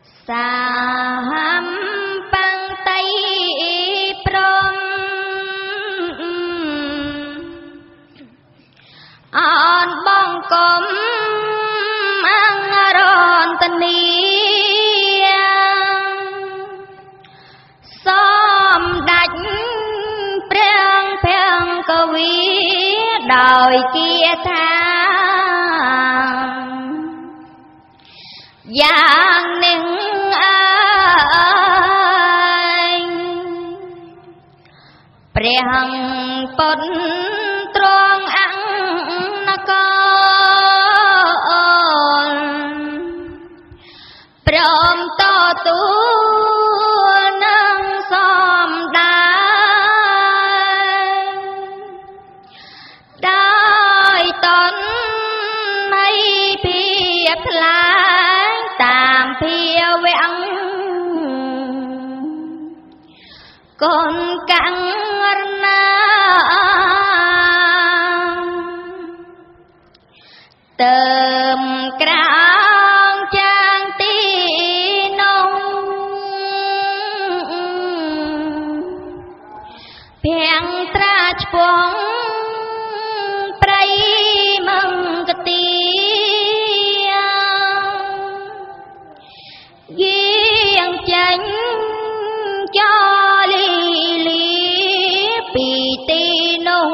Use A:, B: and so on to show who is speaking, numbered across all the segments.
A: สามปังไตพรมอ่อนบ้องกลมอังรอนตนีซ้อมดัดเปรียงเพียงกวีดอยเกียรติอย่างหนึ่งเปรียงปนตรองอังนกรพร้อมต่อตัวนั่งซ้อมได้ตนให้เพียบพลายตามเพียเวียงก้นกังนาเติมกลางจางตีนงเพียงตราชปวงไพรมังกตีเยี่ยงจันจอลีลีปีตีนง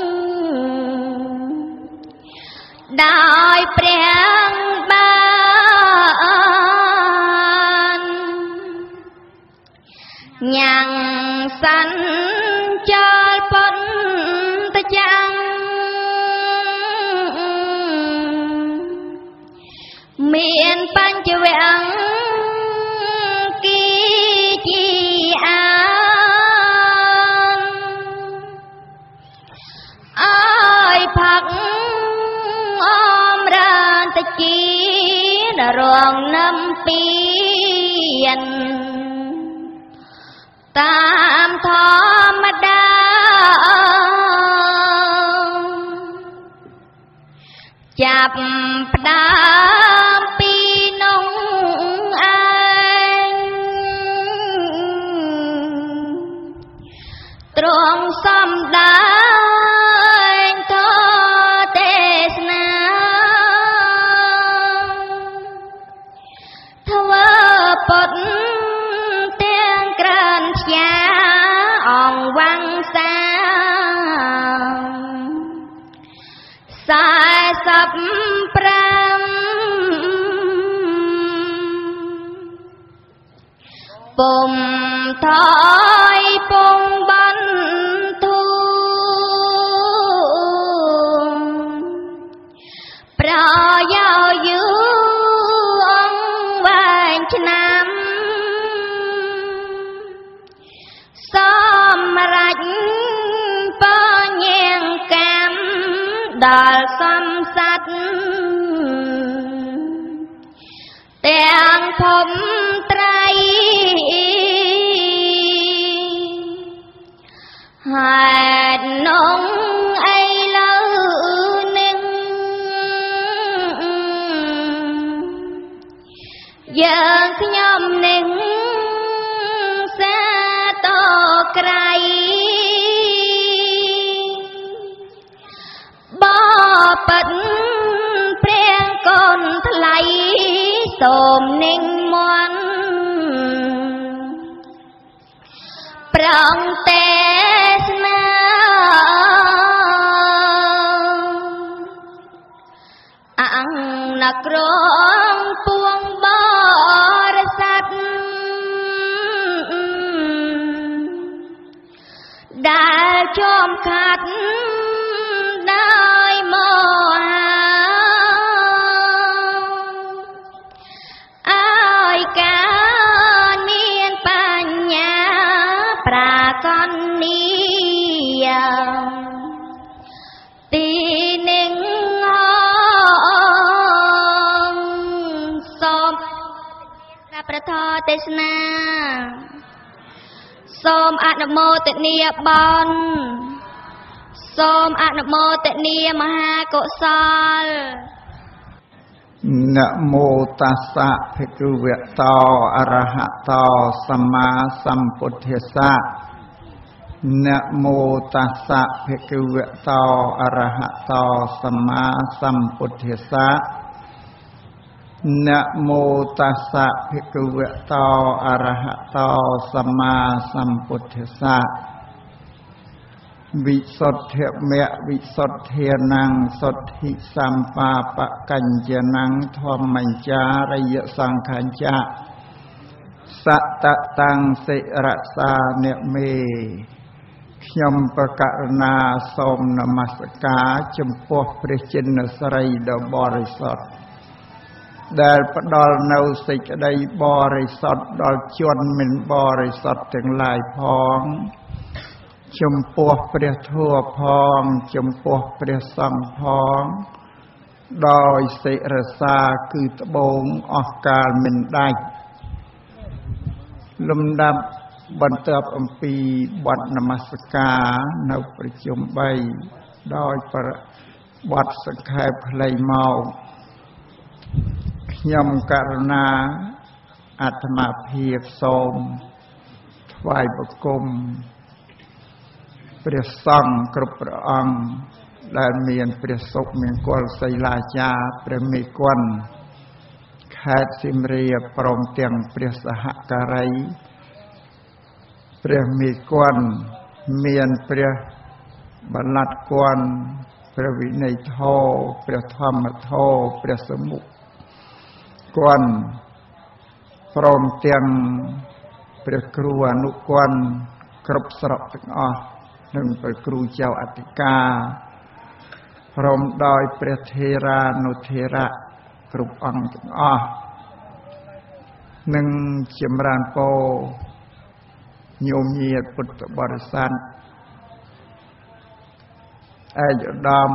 A: ได้เปรียงบ้านยังสันจอลปนตะจังเมียนปัญจเวียงกีจีอาอ้ายผักอมรานตะจีนรองน้ำเปียนตามธรรมดาจับปดามปีนงตรงซ้ำได้ทอเทศนาทว่าปดเตียงกรันชาอ่องวังสาสายสับปรำปุ่มถอยปุ่มบันทุปรอยาวยืองวานชนำซ้อมรัดปอแยงแกมดอลซ้ำสัตแต่งผมไตรหาดนงไอเล่าหนึ่งยังขยมหนึ่งสะโตไกรบ่ปัดเปรียงก้นทลายสมนิ่งมวนปรองเตสนาอังนักร้องปวงบริษัทได้ชมขัดได้มอหาอ้ายกาเนียนปัญญาปราก่อนนี้ตีหนึ่งห้องสมพระประทอเทศนาส้มอนุโมทนีบอนส้มอนุโมทนีมหากุศล
B: นะโมตัสสะภะคะวะโตอะระหะโตสัมมาสัมพุทธัสสะนะโมตัสสะภะคะวะโตอะระหะโตสัมมาสัมพุทธัสสะนะโมตัสสะภะคะวะโตอะระหะโตสัมมาสัมพุทธัสสะวิสุทธิเมะวิสุทธินังสุทธิสัมปาปะกัญจนังธรรมัญจาริยสังขัญจะสัตตตังสิรสาเนเมខ្ញុំប្រកាសណាសូមនមស្ការចំពោះព្រះចិនស្រីដ៏បរិសុទ្ធដែលផ្ដល់នៅសេចក្តីបរិសុទ្ធដល់ជនមិនបរិសុទ្ធទាំងឡាយផងចំពោះព្រះធម៌ផងចំពោះព្រះសង្ឃផងដោយសិរសាគឺត្បូងអស់កាលមិនដាច់លំដាប់បន្ទាប់អំពីបទនមស្ការនៅប្រជុំ3ដោយបទសង្ខេបខ្លីមកខ្ញុំករុណាអាត្មាភាពសូមថ្វាយបង្គំព្រះសង្ឃគ្រប់ព្រះអង្គដែលមានព្រះសុខមង្គលសីលាចារ្យព្រះមេគុណខេត្តសៀមរាបព្រមទាំងព្រះសហការីព្រះមេគុណមានព្រះបន្លាត់គុណព្រះវិន័យធម៌ព្រះធម្មធម៌ព្រះសមុខគុណព្រមទាំងព្រះគ្រូអនុគុណគ្រប់ស្រុកទាំងអស់និងព្រះគ្រូចៅអធិការព្រមដោយព្រះថេរានុថេរៈគ្រប់អង្គទាំងអស់និងចម្រើនពរញោមញាតិពុទ្ធបរិស័ទឯកឧត្តម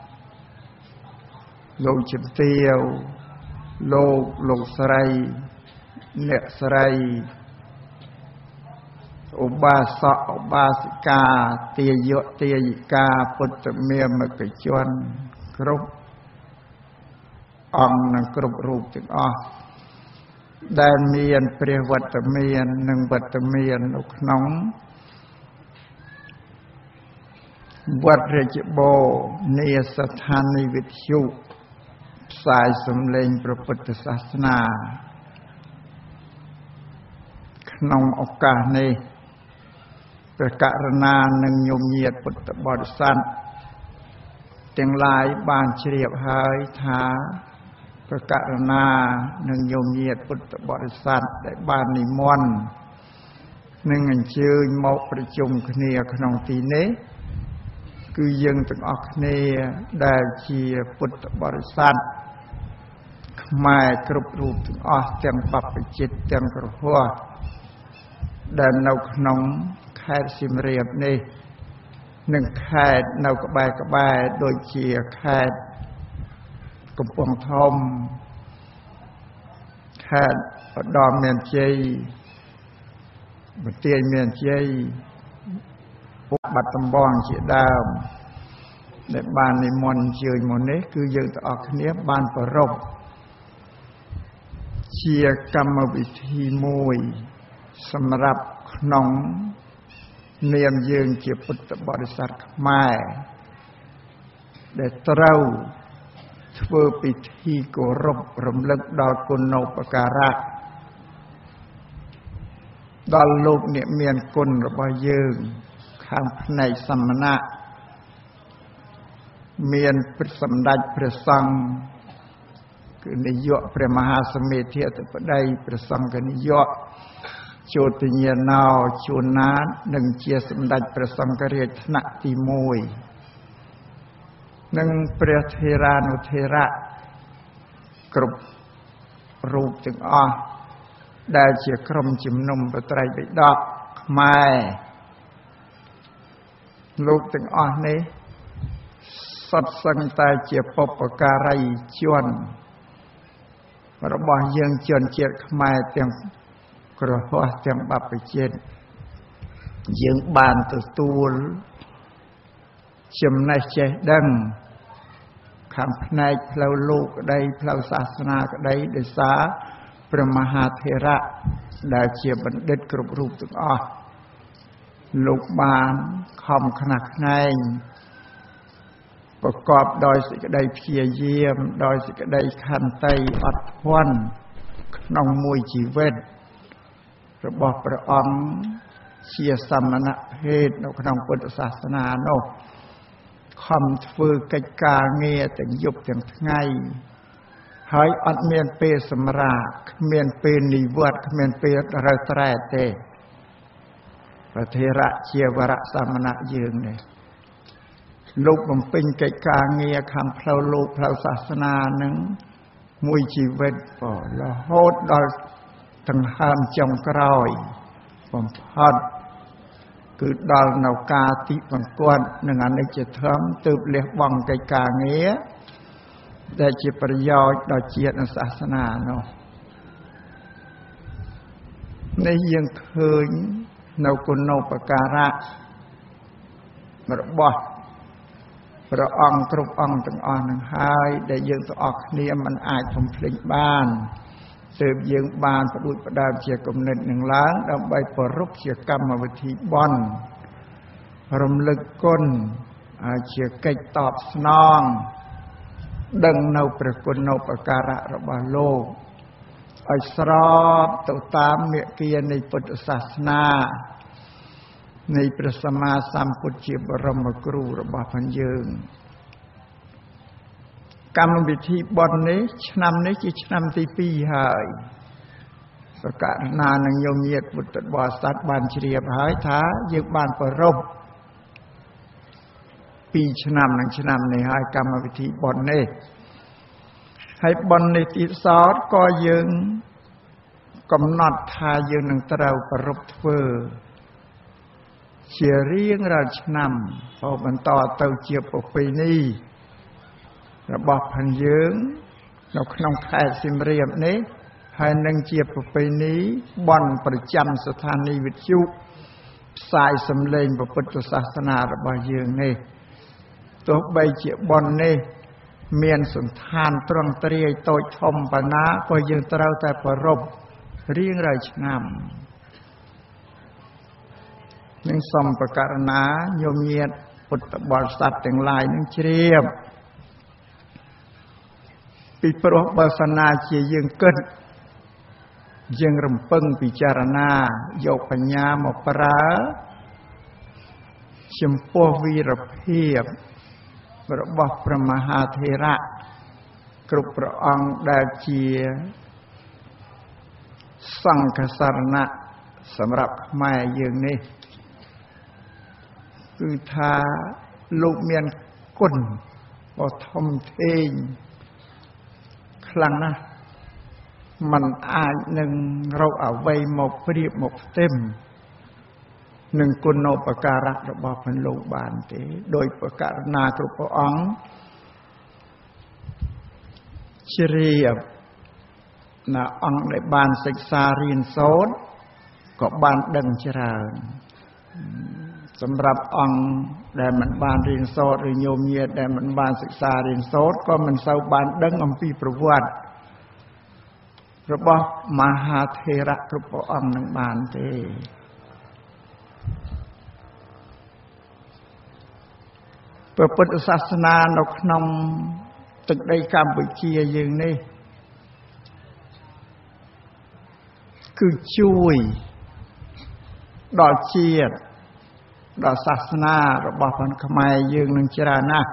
B: លោកជំទាវលោកស្រីអ្នកស្រីឧបាសកឧបាសិកាទាយកទាយិកាពុទ្ធមាមកជនគ្រប់អង្គនិងគ្រប់រូបទាំងអស់ដែលមានព្រះវត្តមាននិងវត្តមាននៅក្នុងវត្តរាជបូរនៃស្ថានីយវិទ្យុផ្សាយសំឡេងព្រះពុទ្ធសាសនាក្នុងឱកាសនេះព្រះករុណានិងញោមញាតិពុទ្ធបរិស័ទទាំងឡាយបានជ្រាបហើយថាព្រះករុណានិងញោមញាតិពុទ្ធបរិស័ទដែលបាននិមន្តនិងអញ្ជើញមកប្រជុំគ្នាក្នុងទីនេះគឺយើងទាំងអស់គ្នាដែលជាពុទ្ធបរិស័ទខ្មែរគ្រប់រូបទាំងអស់ទាំងបព្វជិតទាំងក្រហមដែលនៅក្នុងខេត្តសៀមរាបនេះនិងខេត្តនៅក្បែរដូចជាខេត្តកំពង់ធំខេត្តឧត្តរមានជ័យបន្ទាយមានជ័យបាត់ដំបងជាដើមដែលបាននិមន្តអញ្ជើញមកនេះគឺយើងទាំងអស់គ្នាបានប្ររពជាកម្មវិធីមួយសម្រាប់ក្នុងនាមយើងជាពុទ្ធបរិស័ទខ្មែរដែលត្រូវធ្វើពិធីគោរពរំលឹកដល់គុណូបការៈដល់លោកអ្នកមានគុណរបស់យើងខាងផ្នែកសមណៈមានព្រះសម្ដេចព្រះសង្ឃគឺនាយកព្រះមហាសមេធាធិបតីព្រះសង្ឃនាយកជោទញ្ញាណោជួនណាតនិងជាសម្ដេចព្រះសង្ឃរាជថ្នាក់ទី1និងព្រះថេរានុថេរៈគ្រប់រូបទាំងអស់ដែលជាក្រុមជំនុំប្រត្រៃបិដកខ្មែរលោកទាំងអស់នេះសុទ្ធសឹងតែជាបុព្វការីជនរបស់យើងជនជាតិខ្មែរទាំងក្រហមទាំងបព្វជិតយើងបានទទួលចំណេះចេះដឹងខាងផ្នែកផ្លូវលោកក្តីផ្លូវសាសនាក្តីដោយសារព្រះមហាថេរៈដែលជាបណ្ឌិតគ្រប់រូបទាំងអស់លោកបានខំខ្នះខ្នែងប្រកបដោយសេចក្តីព្យាយាមដោយសេចក្តីខន្តីអត់ធ្មត់ក្នុងមួយជីវិតរបស់ព្រះអង្គជាសមណភេទនៅក្នុងពុទ្ធសាសនានោះខំធ្វើកិច្ចការងារទាំងយប់ទាំងថ្ងៃហើយអត់មានពេលសម្រាកគ្មានពេលនិវត្តន៍គ្មានពេលរើត្រែទេព្រះថេរៈជាវរៈសមណៈយើងនេះលោកបំពេញកិច្ចការងារខាងផ្លូវលោកផ្លូវសាសនានឹងមួយជីវិតរហូតដល់ដង្ហើមចុងក្រោយបំផុតគឺដល់នៅការទីបង្គាប់នឹងអនិច្ចធម៌ទើបលះបង់កិច្ចការងារដែលជាប្រយោជន៍ដល់ជាតិនិងសាសនានោះនេះយើងឃើញនៅគុណូបការៈរបស់ព្រះអង្គគ្រប់អង្គទាំងអស់នឹងហើយដែលយើងទាំងអស់គ្នាមិនអាចបំភ្លេចបានទើបយើងបានផ្ដួចផ្ដើមជាគំនិតនឹងឡើងដើម្បីប្រពៃជាកម្មវិធីបុណ្យរំលឹកគុណជាកិច្ចតបស្នងដឹងនៅព្រះគុណូបការៈរបស់លោកឲ្យស្របទៅតាមមាគ៌ានៃពុទ្ធសាសនានៃព្រះសម្មាសម្ពុទ្ធជាបរមគ្រូរបស់ផងយើងកម្មវិធីបុណ្យនេះឆ្នាំនេះជាឆ្នាំទី2ហើយប្រកាសណានឹងញោមញាតពុទ្ធបរិស័ទបានជ្រាបហើយថាយើងបានប្រពៃ2ឆ្នាំនឹងឆ្នាំនេះហើយកម្មវិធីបុណ្យនេះហើយបុណ្យនេះទីសោតក៏យើងកំណត់ថាយើងនឹងត្រូវប្រពៃធ្វើជារៀងរាល់ឆ្នាំបន្តទៅជាប្រពៃណីរបស់ផងយើងនៅក្នុងខេត្តសៀមរាបនេះហើយនឹងជាប្រពៃណីបុណ្យប្រចាំស្ថានីយវិទ្យុផ្សាយសម្លេងពុទ្ធសាសនារបស់យើងនេះទោះបីជាបុណ្យនេះមានសន្តានត្រង់ទ្រាយតូចធំប៉ុណ្ណាក៏យើងត្រូវតែប្រពៃរៀងរាល់ឆ្នាំនឹងសូមប្រកាសណាញោមញាតពុទ្ធបរិស័ទទាំងឡាយនឹងជ្រាបពីព្រោះបើសិនណាជាយើងគិតយើងរំពឹងពិចារណាយកបញ្ញាមកប្រើចំពោះវីរភាពរបស់ព្រះមហាថេរៈគ្រប់ព្រះអង្គដែលជាសង្ឃសារណៈសម្រាប់ខ្មែរយើងនេះគឺថាលោកមានគុណដ៏ធំធេងខ្លាំងណាស់มันអាចនឹងរកអ្វីមកប្រៀបមកផ្ទឹមនឹងគុណូបការៈរបស់ព្រះលោកបានទេដោយប្រកាសណាគ្រប់ព្រះអង្គជ្រាបណាអង្គដែលបានសិក្សារៀនសូត្រក៏បានដឹងច្រើនសម្រាប់អង្គដែលមិនបានរៀនសូត្រឬញោមញាតដែលមិនបានសិក្សារៀនសូត្រក៏មិនសូវបានដឹងអំពីប្រវត្តិរបស់មហាថេរៈគ្រប់ព្រះអង្គនឹងបានទេព្រះពុទ្ធសាសនានៅក្នុងទឹកដីកម្ពុជាយើងនេះគឺជួយដល់ជាតិដល់សាសនារបស់ផងខ្មែរយើងនឹងច្រើនណាស់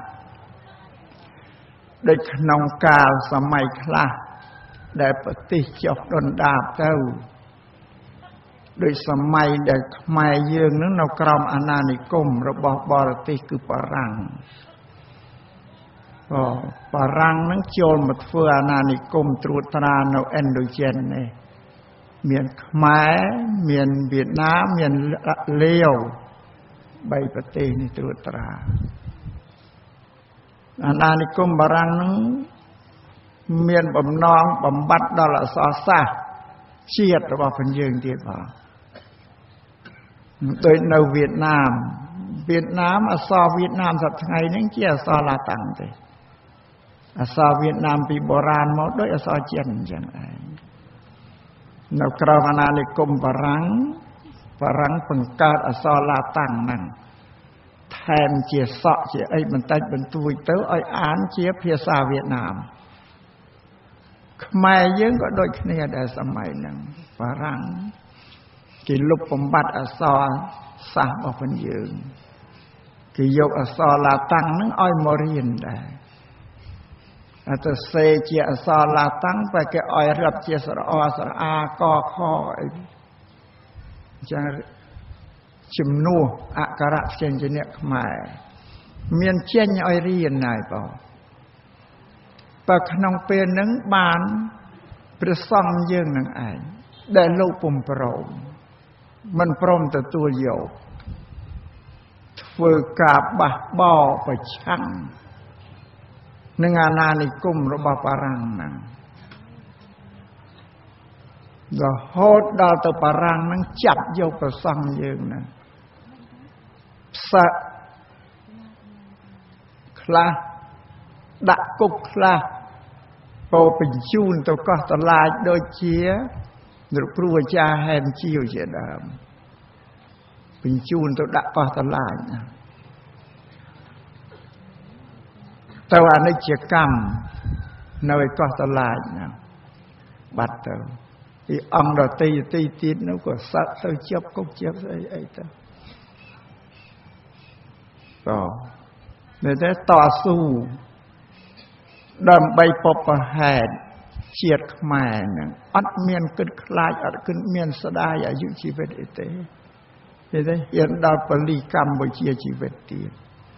B: ដូចក្នុងកាលសម័យខ្លះដែលប្រទេសចុះដុនដាបទៅដោយសម័យដែលខ្មែរយើងនឹងនៅក្រោមអាណានិគមរបស់បរទេសគឺបារាំងបារាំងនឹងចូលមកធ្វើអាណានិគមត្រួតត្រានៅឥណ្ឌូចិននេះមានខ្មែរមានវៀតណាមមានលាវ3ប្រទេសនេះត្រួតត្រាអាណានិគមបារាំងនឹងមានបំណងបំបត្តិដល់អក្សរសាស្ត្រជាតិរបស់ផងយើងទៀតបងដូចនៅវៀតណាមអក្សរវៀតណាមសប្តាហ៍ថ្ងៃនេះជាអក្សរឡាតាំងទេអក្សរវៀតណាមពីបុរាណមកដូចអក្សរចិនអញ្ចឹងឯងនៅក្រោមអាណានិគមបារាំងបង្កើតអក្សរឡាតាំងហ្នឹងថែមជាសក់ជាអីបន្តិចបន្តួចទៅឲ្យអានជាភាសាវៀតណាមខ្មែរយើងក៏ដូចគ្នាដែរសម័យហ្នឹងបារាំងគេលុបបំបត្តិអក្សរសាស្ត្ររបស់ខ្លួនយើងគេយកអក្សរឡាតាំងហ្នឹងឲ្យមករៀនដែរអត់ទៅសេជាអក្សរឡាតាំងតែគេឲ្យរឹបជាស្រអស្រអាកខអីចឹងជំនួសអក្ខរព្យញ្ជនៈខ្មែរមានចេញឲ្យរៀនហើយបើក្នុងពេលហ្នឹងបានព្រះសង្ឃយើងនឹងឯងដែលលោកពុំព្រមមិនព្រមទទួលយកធ្វើការបះបោប្រឆាំងនឹងអាណានិគមរបស់បារាំងហ្នឹងរហូតដល់ទៅបារាំងហ្នឹងចាប់យកព្រះសង្ឃយើងហ្នឹងផ្សឹកខ្លះដាក់គុកខ្លះពោបញ្ជូនទៅកោះតឡាចដូចជាលោកគ្រូអាចារ្យហែមជាវជាដើមបញ្ជូនទៅដាក់កោះតឡាចទៅអនិច្ចកម្មនៅឯកោះតឡាចណាបាត់ទៅពីអង្គដតីទៀតនោះក៏សឹកទៅជាប់គុកជាប់ស្អីទៅនៅតែតស៊ូដើម្បីពពហេតុជាតិខ្មែរហ្នឹងអត់មានគិតខ្លាចអត់គិតមានស្ដាយអាយុជីវិតអីទេហ៊ានដល់ពលីកម្ពុជាជីវិតទៀត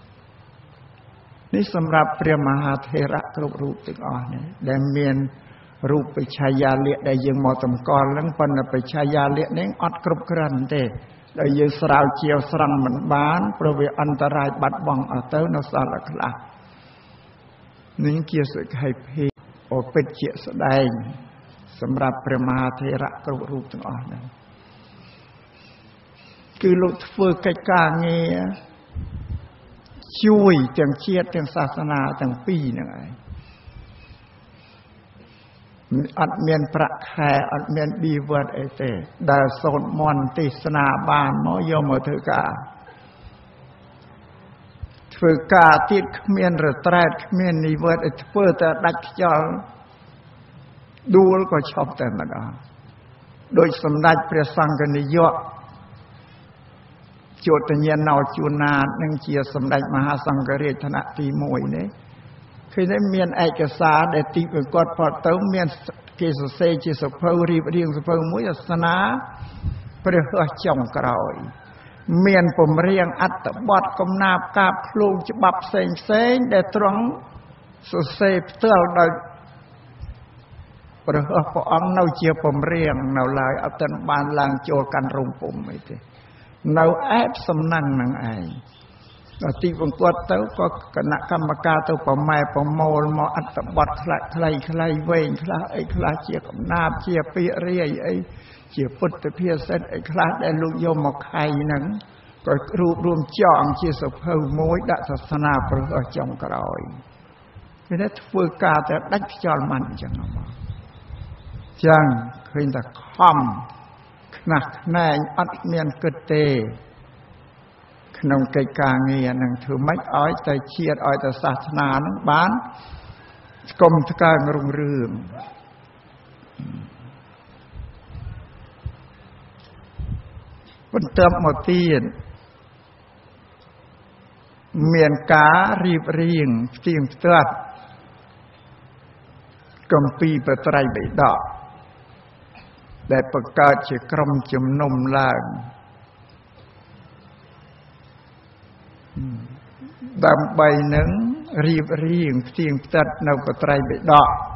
B: នេះសម្រាប់ព្រះមហាថេរៈគ្រប់រូបទាំងអស់នេះដែលមានរូបបច្ឆាយាល័ក្ខដែលយើងមកតម្កល់ហ្នឹងប៉ុន្តែបច្ឆាយាល័ក្ខនេះអត់គ្រប់គ្រាន់ទេដែលយើងស្រាវជ្រាវស្រង់មិនបានព្រោះវាអន្តរាយបាត់បង់អស់ទៅនៅសល់ខ្លះនេះជាសក្ខីភាពអពិតជាស្ដែងសម្រាប់ព្រះមហាថេរៈគ្រប់រូបទាំងអស់ហ្នឹងគឺលោកធ្វើកិច្ចការងារជួយទាំងជាតិទាំងសាសនាទាំងពីរហ្នឹងឯងអត់មានប្រាក់ខែអត់មានបៀវត្សអីទេដែលសូត្រមន្តទេសនាបានមកយកមកធ្វើការទៀតគ្មានរត្រែតគ្មាននិវត្តន៍ធ្វើតែដាច់ខ្យល់ដួលក៏ឈប់តែម្ដងដោយសម្ដេចព្រះសង្ឃនាយកជោតញ្ញាណោជួនណានឹងជាសម្ដេចមហាសង្ឃរាជឋានៈទី1នេះឃើញតែមានឯកសារដែលទីគាត់ផតទៅមានគេសរសេរជាសភៅរៀបរៀងសភៅមួយសាសនាព្រះហស្ថចុងក្រោយមានពំរៀងអត្ថបទកំណាព្យកាបឃ្លោងច្បាប់ផ្សេងដែលទ្រង់សរសេរផ្ទាល់ដោយព្រះអង្គនៅជាពំរៀងនៅឡើយអត់ទាន់បានឡើងចូលកាន់រោងពុំអីទេនៅអែបសំណាំងនឹងឯងដល់ទីបង្គាប់ទៅក៏គណៈកម្មការទៅប្រម៉ែប្រមូលមកអត្ថបទខ្លីវែងខ្លះអីខ្លះជាកំណាព្យជាពាក្យរាយអីជាពុទ្ធភាសិតអីខ្លះដែលលោកយកមកខៃហ្នឹងក៏រួបរวมចងជាសភៅមួយដាក់សាសនាព្រះអស់ចុងក្រោយគេថាធ្វើការតែដាច់ខ្យល់មិនអញ្ចឹងមកចឹងឃើញតែខំខ្នះខ្នែងអត់មានគិតទេក្នុងកិច្ចការងារនឹងធ្វើម៉េចឲ្យតែជាតិឲ្យតែសាសនានឹងបានស្គមស្កើងរុងរឿងបន្ទាប់មកទៀតមានការរៀបរៀងផ្ទៀងផ្ទាត់គម្ពីរបត្រៃបិដកដែលបង្កើតជាក្រុមជំនុំឡើងដើម្បីនឹងរៀបរៀងផ្ទៀងផ្ទាត់នៅបត្រៃបិដក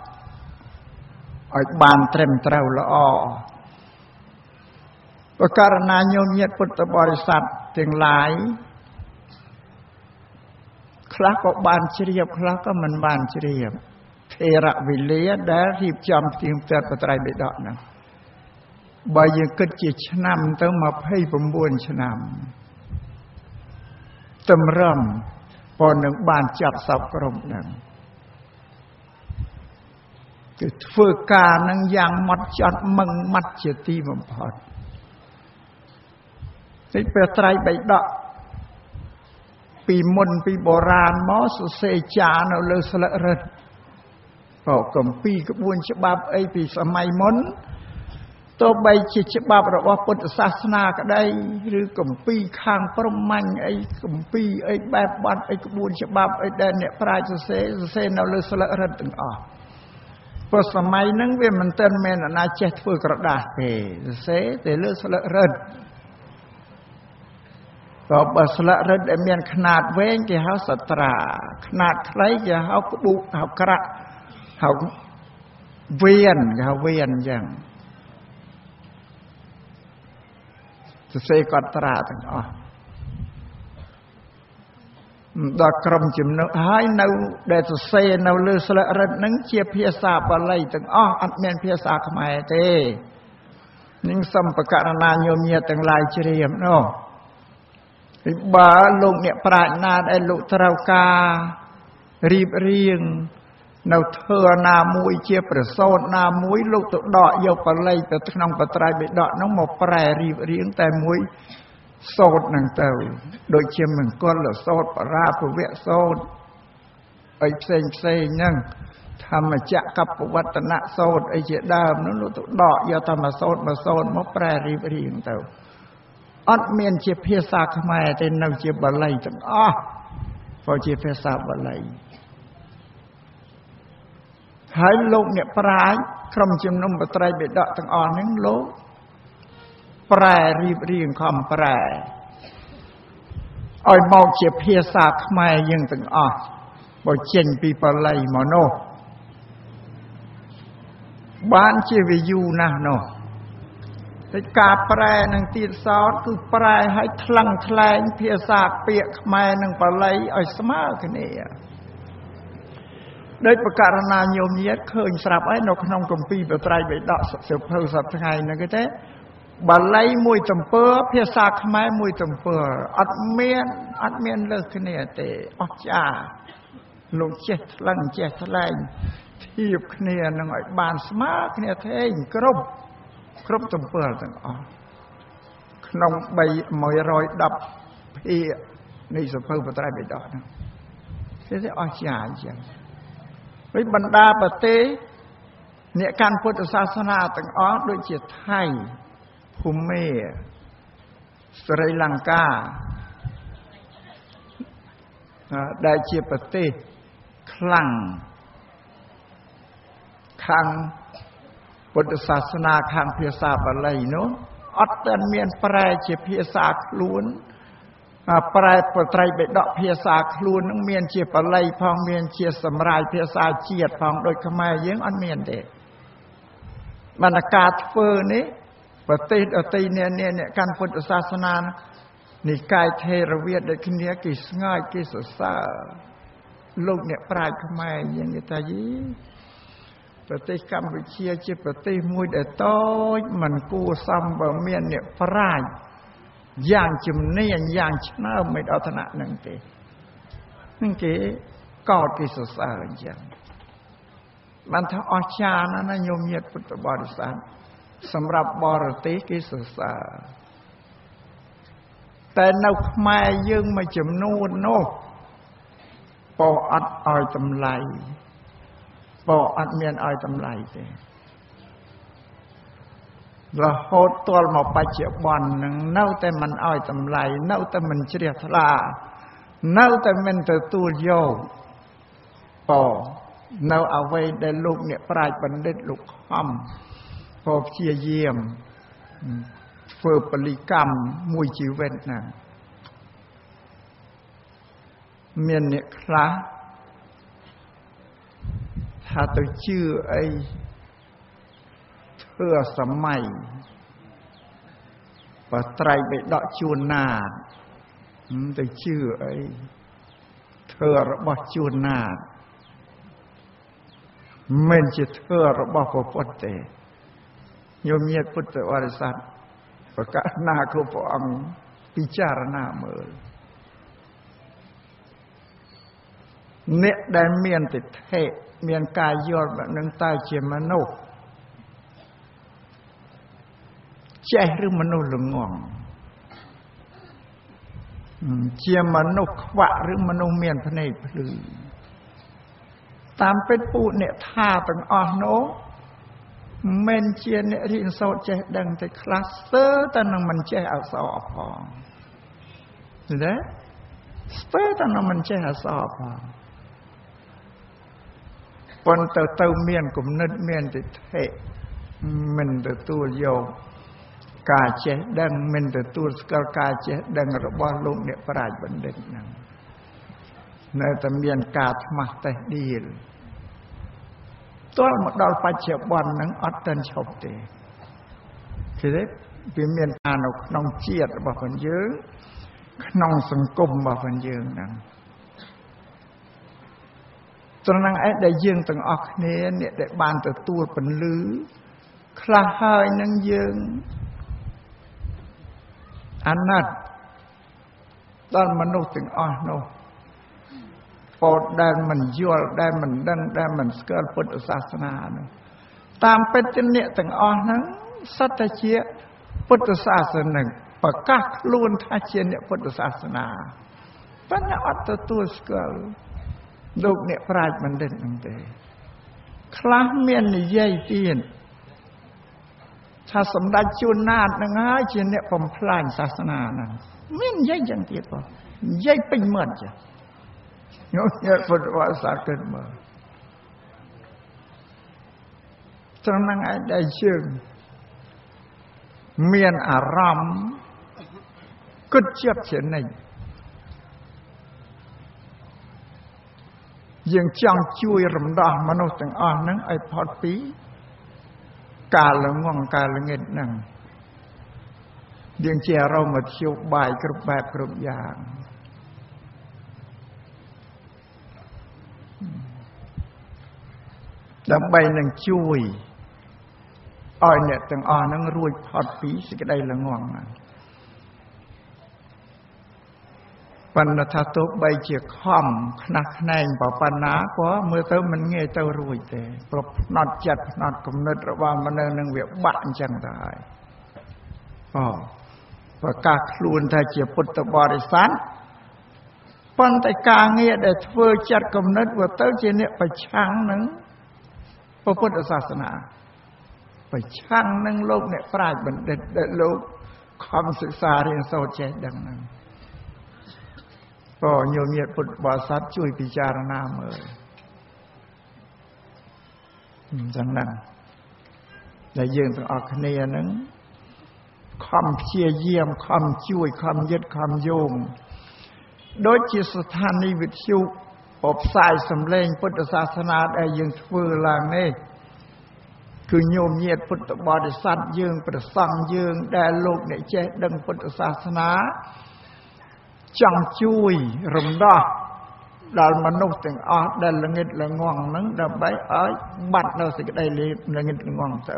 B: ឲ្យបានត្រឹមត្រូវល្អប្រការណាញោមញាតិពុទ្ធបរិស័ទទាំងឡាយខ្លះក៏បានជ្រាបខ្លះក៏មិនបានជ្រាបថេរវិលាដែលរៀបចំផ្ទៀងផ្ទាត់បត្រៃបិដកហ្នឹងបើយើងគិតជាឆ្នាំទៅ29ឆ្នាំតម្រឹមប៉ុណ្ណឹងបានចាប់សពក្រុមហ្នឹងคือធ្វើការនឹងយ៉ាងម៉ត់ចត់មឹងម៉ាត់ជាទីបំផុតទីព្រះត្រៃបិដកពីមុនពីបុរាណមកសរសេរចានៅលើស្លឹករឹតគម្ពីរក្បួនច្បាប់អីពីសម័យមុនទោះបីជាច្បាប់របស់ពុទ្ធសាសនាក្តីឬគម្ពីរខាងព្រហ្មញ្ញអីគម្ពីរអីបែបបទអីក្បួនច្បាប់អីដែលអ្នកប្រាជ្ញសរសេរនៅលើស្លឹករឹតទាំងអស់ព្រោះសម័យហ្នឹងវាមិនទាន់មានអាណាចេះធ្វើក្រដាសទេសរសេរតែលើស្លឹករឹតក៏បើស្លឹករឹតដែលមានຂະຫນាតវែងគេហៅសត្រាຂະຫນាតខ្លីគេហៅក្បូកហៅក្រាក់ហៅវៀនគេហៅវៀនអញ្ចឹងសរសេរកត់ត្រាទាំងអស់ដល់ក្រុមជំនុំហើយនៅដែលសរសេរនៅលើស្លឹករឹតហ្នឹងជាភាសាបាលីទាំងអស់អត់មានភាសាខ្មែរទេនឹងសំបករណាញោមញាតទាំងឡាយជ្រាបនោះបើលោកអ្នកប្រាជ្ញណាដែលលោកត្រូវការរៀបរៀងនៅធ្វើណាមួយជាប្រសូតណាមួយលោកទៅដកយកបាលីទៅក្នុងបត្រៃបិដកហ្នឹងមកប្រែរៀបរៀងតែមួយសូត្រហ្នឹងទៅដូចជាមង្គលសូត្របរាភវសូត្រអីផ្សេងហ្នឹងធម្មចក្រកបវត្តនៈសូត្រអីជាដើមនោះលោកទៅដកយកធម្មសូត្រមកប្រែរៀបរៀងទៅអត់មានជាភាសាខ្មែរទេនៅជាបាលីទាំងអស់ព្រោះជាភាសាបាលីហើយលោកអ្នកប្រាជ្ញក្រុមជំនុំបត្រៃបិដកទាំងអស់ហ្នឹងលោកប្រែរៀបរៀងខំប្រែឲ្យមកជាភាសាខ្មែរយើងទាំងអស់បើចេញពីបាលីមកនោះបានជាវាយូរណាស់នោះតែការប្រែនឹងទៀតសោតគឺប្រែឲ្យថ្លឹងថ្លែងភាសាពាក្យខ្មែរនិងបាលីឲ្យស្មើគ្នាដោយប្រការណាញោមញាតឃើញស្រាប់ហើយនៅក្នុងគម្ពីរបត្រៃបិដកសៀវភៅសប្តាហ៍ថ្ងៃហ្នឹងគេទេបាលីមួយទំពើភាសាខ្មែរមួយទំពើអត់មានលើសគ្នាទេអស្ចារ្យលោកចេះថ្លឹងចេះថ្លែងធៀបគ្នានឹងឲ្យបានស្មើគ្នាថេងគ្រប់ទំពើទាំងអស់ក្នុង110ភាគនៃសៀវភៅបត្រៃបិដកហ្នឹងគេអស្ចារ្យអញ្ចឹងហើយបណ្ដាប្រទេសអ្នកកាន់ពុទ្ធសាសនាទាំងអស់ដូចជាថៃភូមាស្រីលង្កាដែលជាប្រទេសខ្លាំងខាងពុទ្ធសាសនាខាងភាសាបាលីនោះអត់ទាន់មានប្រែជាភាសាខ្លួនប្រែបត្រៃបិដកភាសាខ្លួននឹងមានជាបាលីផងមានជាសម្រាយភាសាជាតិផងដូចខ្មែរយើងអត់មានទេបានការធ្វើនេះប្រទេសដទៃនានាអ្នកកាន់ពុទ្ធសាសនានិកាយថេរវាទដូចគ្នាគេស្ងើចគេសរសើរលោកអ្នកប្រាជ្ញខ្មែរយើងគេថាយីប្រទេសកម្ពុជាជាប្រទេសមួយដែលតូចមិនគួរសមបើមានអ្នកប្រាជ្ញយ៉ាងជំនាញយ៉ាងឆ្នើមមិនដល់ឋានៈនឹងទេនឹងគេកោតគេសរសើរអញ្ចឹងបានថាអស្ចារ្យណាស់ណាញោមញាតិពុទ្ធបរិស័ទសម្រាប់បរទេសគេសរសើរតែនៅខ្មែរយើងមួយចំនួននោះពោអត់ឲ្យតម្លៃពោអត់មានឲ្យតម្លៃទេរហូតទាល់មកបច្ចុប្បន្ននឹងនៅតែមិនឲ្យតម្លៃនៅតែមិនជ្រះថ្លានៅតែមិនទទួលយកពោនៅអ្វីដែលលោកអ្នកប្រាជ្ញបណ្ឌិតលោកខំពោព្យាយាមធ្វើពលិកម្មមួយជីវិតណាមានអ្នកខ្លះថាទៅជឿអីធ្វើសម័យបត្រៃបិដកជួនណាទៅជឿអីធ្វើរបស់ជួនណាមិនជាធ្វើរបស់ព្រះពុទ្ធទេញោមញាតិពុទ្ធបរិស័ទប្រកាសណាគ្រប់ព្រះអង្គពិចារណាមើលអ្នកដែលមានទិដ្ឋិមានការយល់បែបនឹងតើជាមនុស្សចេះឬមនុស្សល្ងងជាមនុស្សខ្វាក់ឬមនុស្សមានភ្នែកភ្លឺតាមពិតពួកអ្នកថាទាំងអស់នោះមិនជាអ្នករៀនសូត្រចេះដឹងតែខ្លះស្ទើរតែនឹងមិនចេះអក្សរផងឃើញទេស្ទើរតែនឹងមិនចេះអក្សរផងប៉ុន្តែទៅមានគំនិតមានទិដ្ឋិមិនទទួលយកការចេះដឹងមិនទទួលស្គាល់ការចេះដឹងរបស់លោកអ្នកប្រាជ្ញបណ្ឌិតហ្នឹងនៅតែមានការថ្មាស់តេះដៀលទល់មកដល់បច្ចុប្បន្នហ្នឹងអត់ទាន់ឈប់ទេគឺវាមានការនៅក្នុងជាតិរបស់ខ្លួនយើងក្នុងសង្គមរបស់ខ្លួនយើងហ្នឹងត្រង់ហ្នឹងឯងដែលយើងទាំងអស់គ្នាអ្នកដែលបានទទួលពន្លឺខ្លះហើយនឹងយើងអាណិតដល់មនុស្សទាំងអស់នោះពោលដែលមិនយល់ដែលមិនដឹងដែលមិនស្គាល់ពុទ្ធសាសនានោះតាមពិតជាអ្នកទាំងអស់ហ្នឹងសុទ្ធតែជាពុទ្ធសាសនិកប្រកាសខ្លួនថាជាអ្នកពុទ្ធសាសនាប៉ុន្តែអត់ទទួលស្គាល់លោកអ្នកប្រាជ្ញបណ្ឌិតហ្នឹងទេខ្លះមាននិយាយទៀតថាសម្ដេចជួនណាតនឹងហើយជាអ្នកបំផ្លាញសាសនាហ្នឹងមាននិយាយយ៉ាងទៀតបងនិយាយពេញមាត់ចានោះញាតិពុទ្ធបរិស័ទគិតមើលត្រង់ហ្នឹងឯងដែលយើងមានអារម្មណ៍គិតជាប់ជានិច្ចយើងចង់ជួយរំដោះមនុស្សទាំងអស់ហ្នឹងឲ្យផុតពីការល្ងងការល្ងិតហ្នឹងយើងជារមធ្យោបាយគ្រប់បែបគ្រប់យ៉ាងដើម្បីនឹងជួយឲ្យអ្នកទាំងអស់ហ្នឹងរួចផុតពីសេចក្តីល្ងងហ្នឹងប៉ុន្តែថាទោះបីជាខំខ្នះខ្នែងប៉ុណ្ណាក៏មើលទៅមិនងាយទៅរួចទេព្រោះផ្នត់ចិត្តផ្នត់គំនិតរបស់មនុស្សនឹងវាបាក់អញ្ចឹងទៅហើយប្រកាសខ្លួនថាជាពុទ្ធបរិស័ទប៉ុន្តែការងារដែលធ្វើចិត្តគំនិតវាទៅជាអ្នកប្រឆាំងនឹងពុទ្ធសាសនាប្រឆាំងនឹងលោកអ្នកប្រាជ្ញបណ្ឌិតដែលលោកខំសិក្សារៀនសូត្រចេះដឹងហ្នឹងក៏ញោមញាតិពុទ្ធបរិស័ទជួយពិចារណាមើលអញ្ចឹងណាដែលយើងទាំងអស់គ្នាហ្នឹងខំព្យាយាមខំជួយខំយឹតខំយោងដូចជាស្ថានីយ៍វិទ្យុផ្សាយសម្លេងពុទ្ធសាសនាដែលយើងធ្វើឡើងនេះគឺញោមញាតិពុទ្ធបរិស័ទយើងព្រះសង្ឃយើងដែលលោកអ្នកចេះដឹងពុទ្ធសាសនាចង់ជួយរំដោះដល់មនុស្សទាំងអស់ដែលល្ងិតល្ងងហ្នឹងដើម្បីឲ្យបាត់នៅសេចក្តីល្ងិតល្ងងទៅ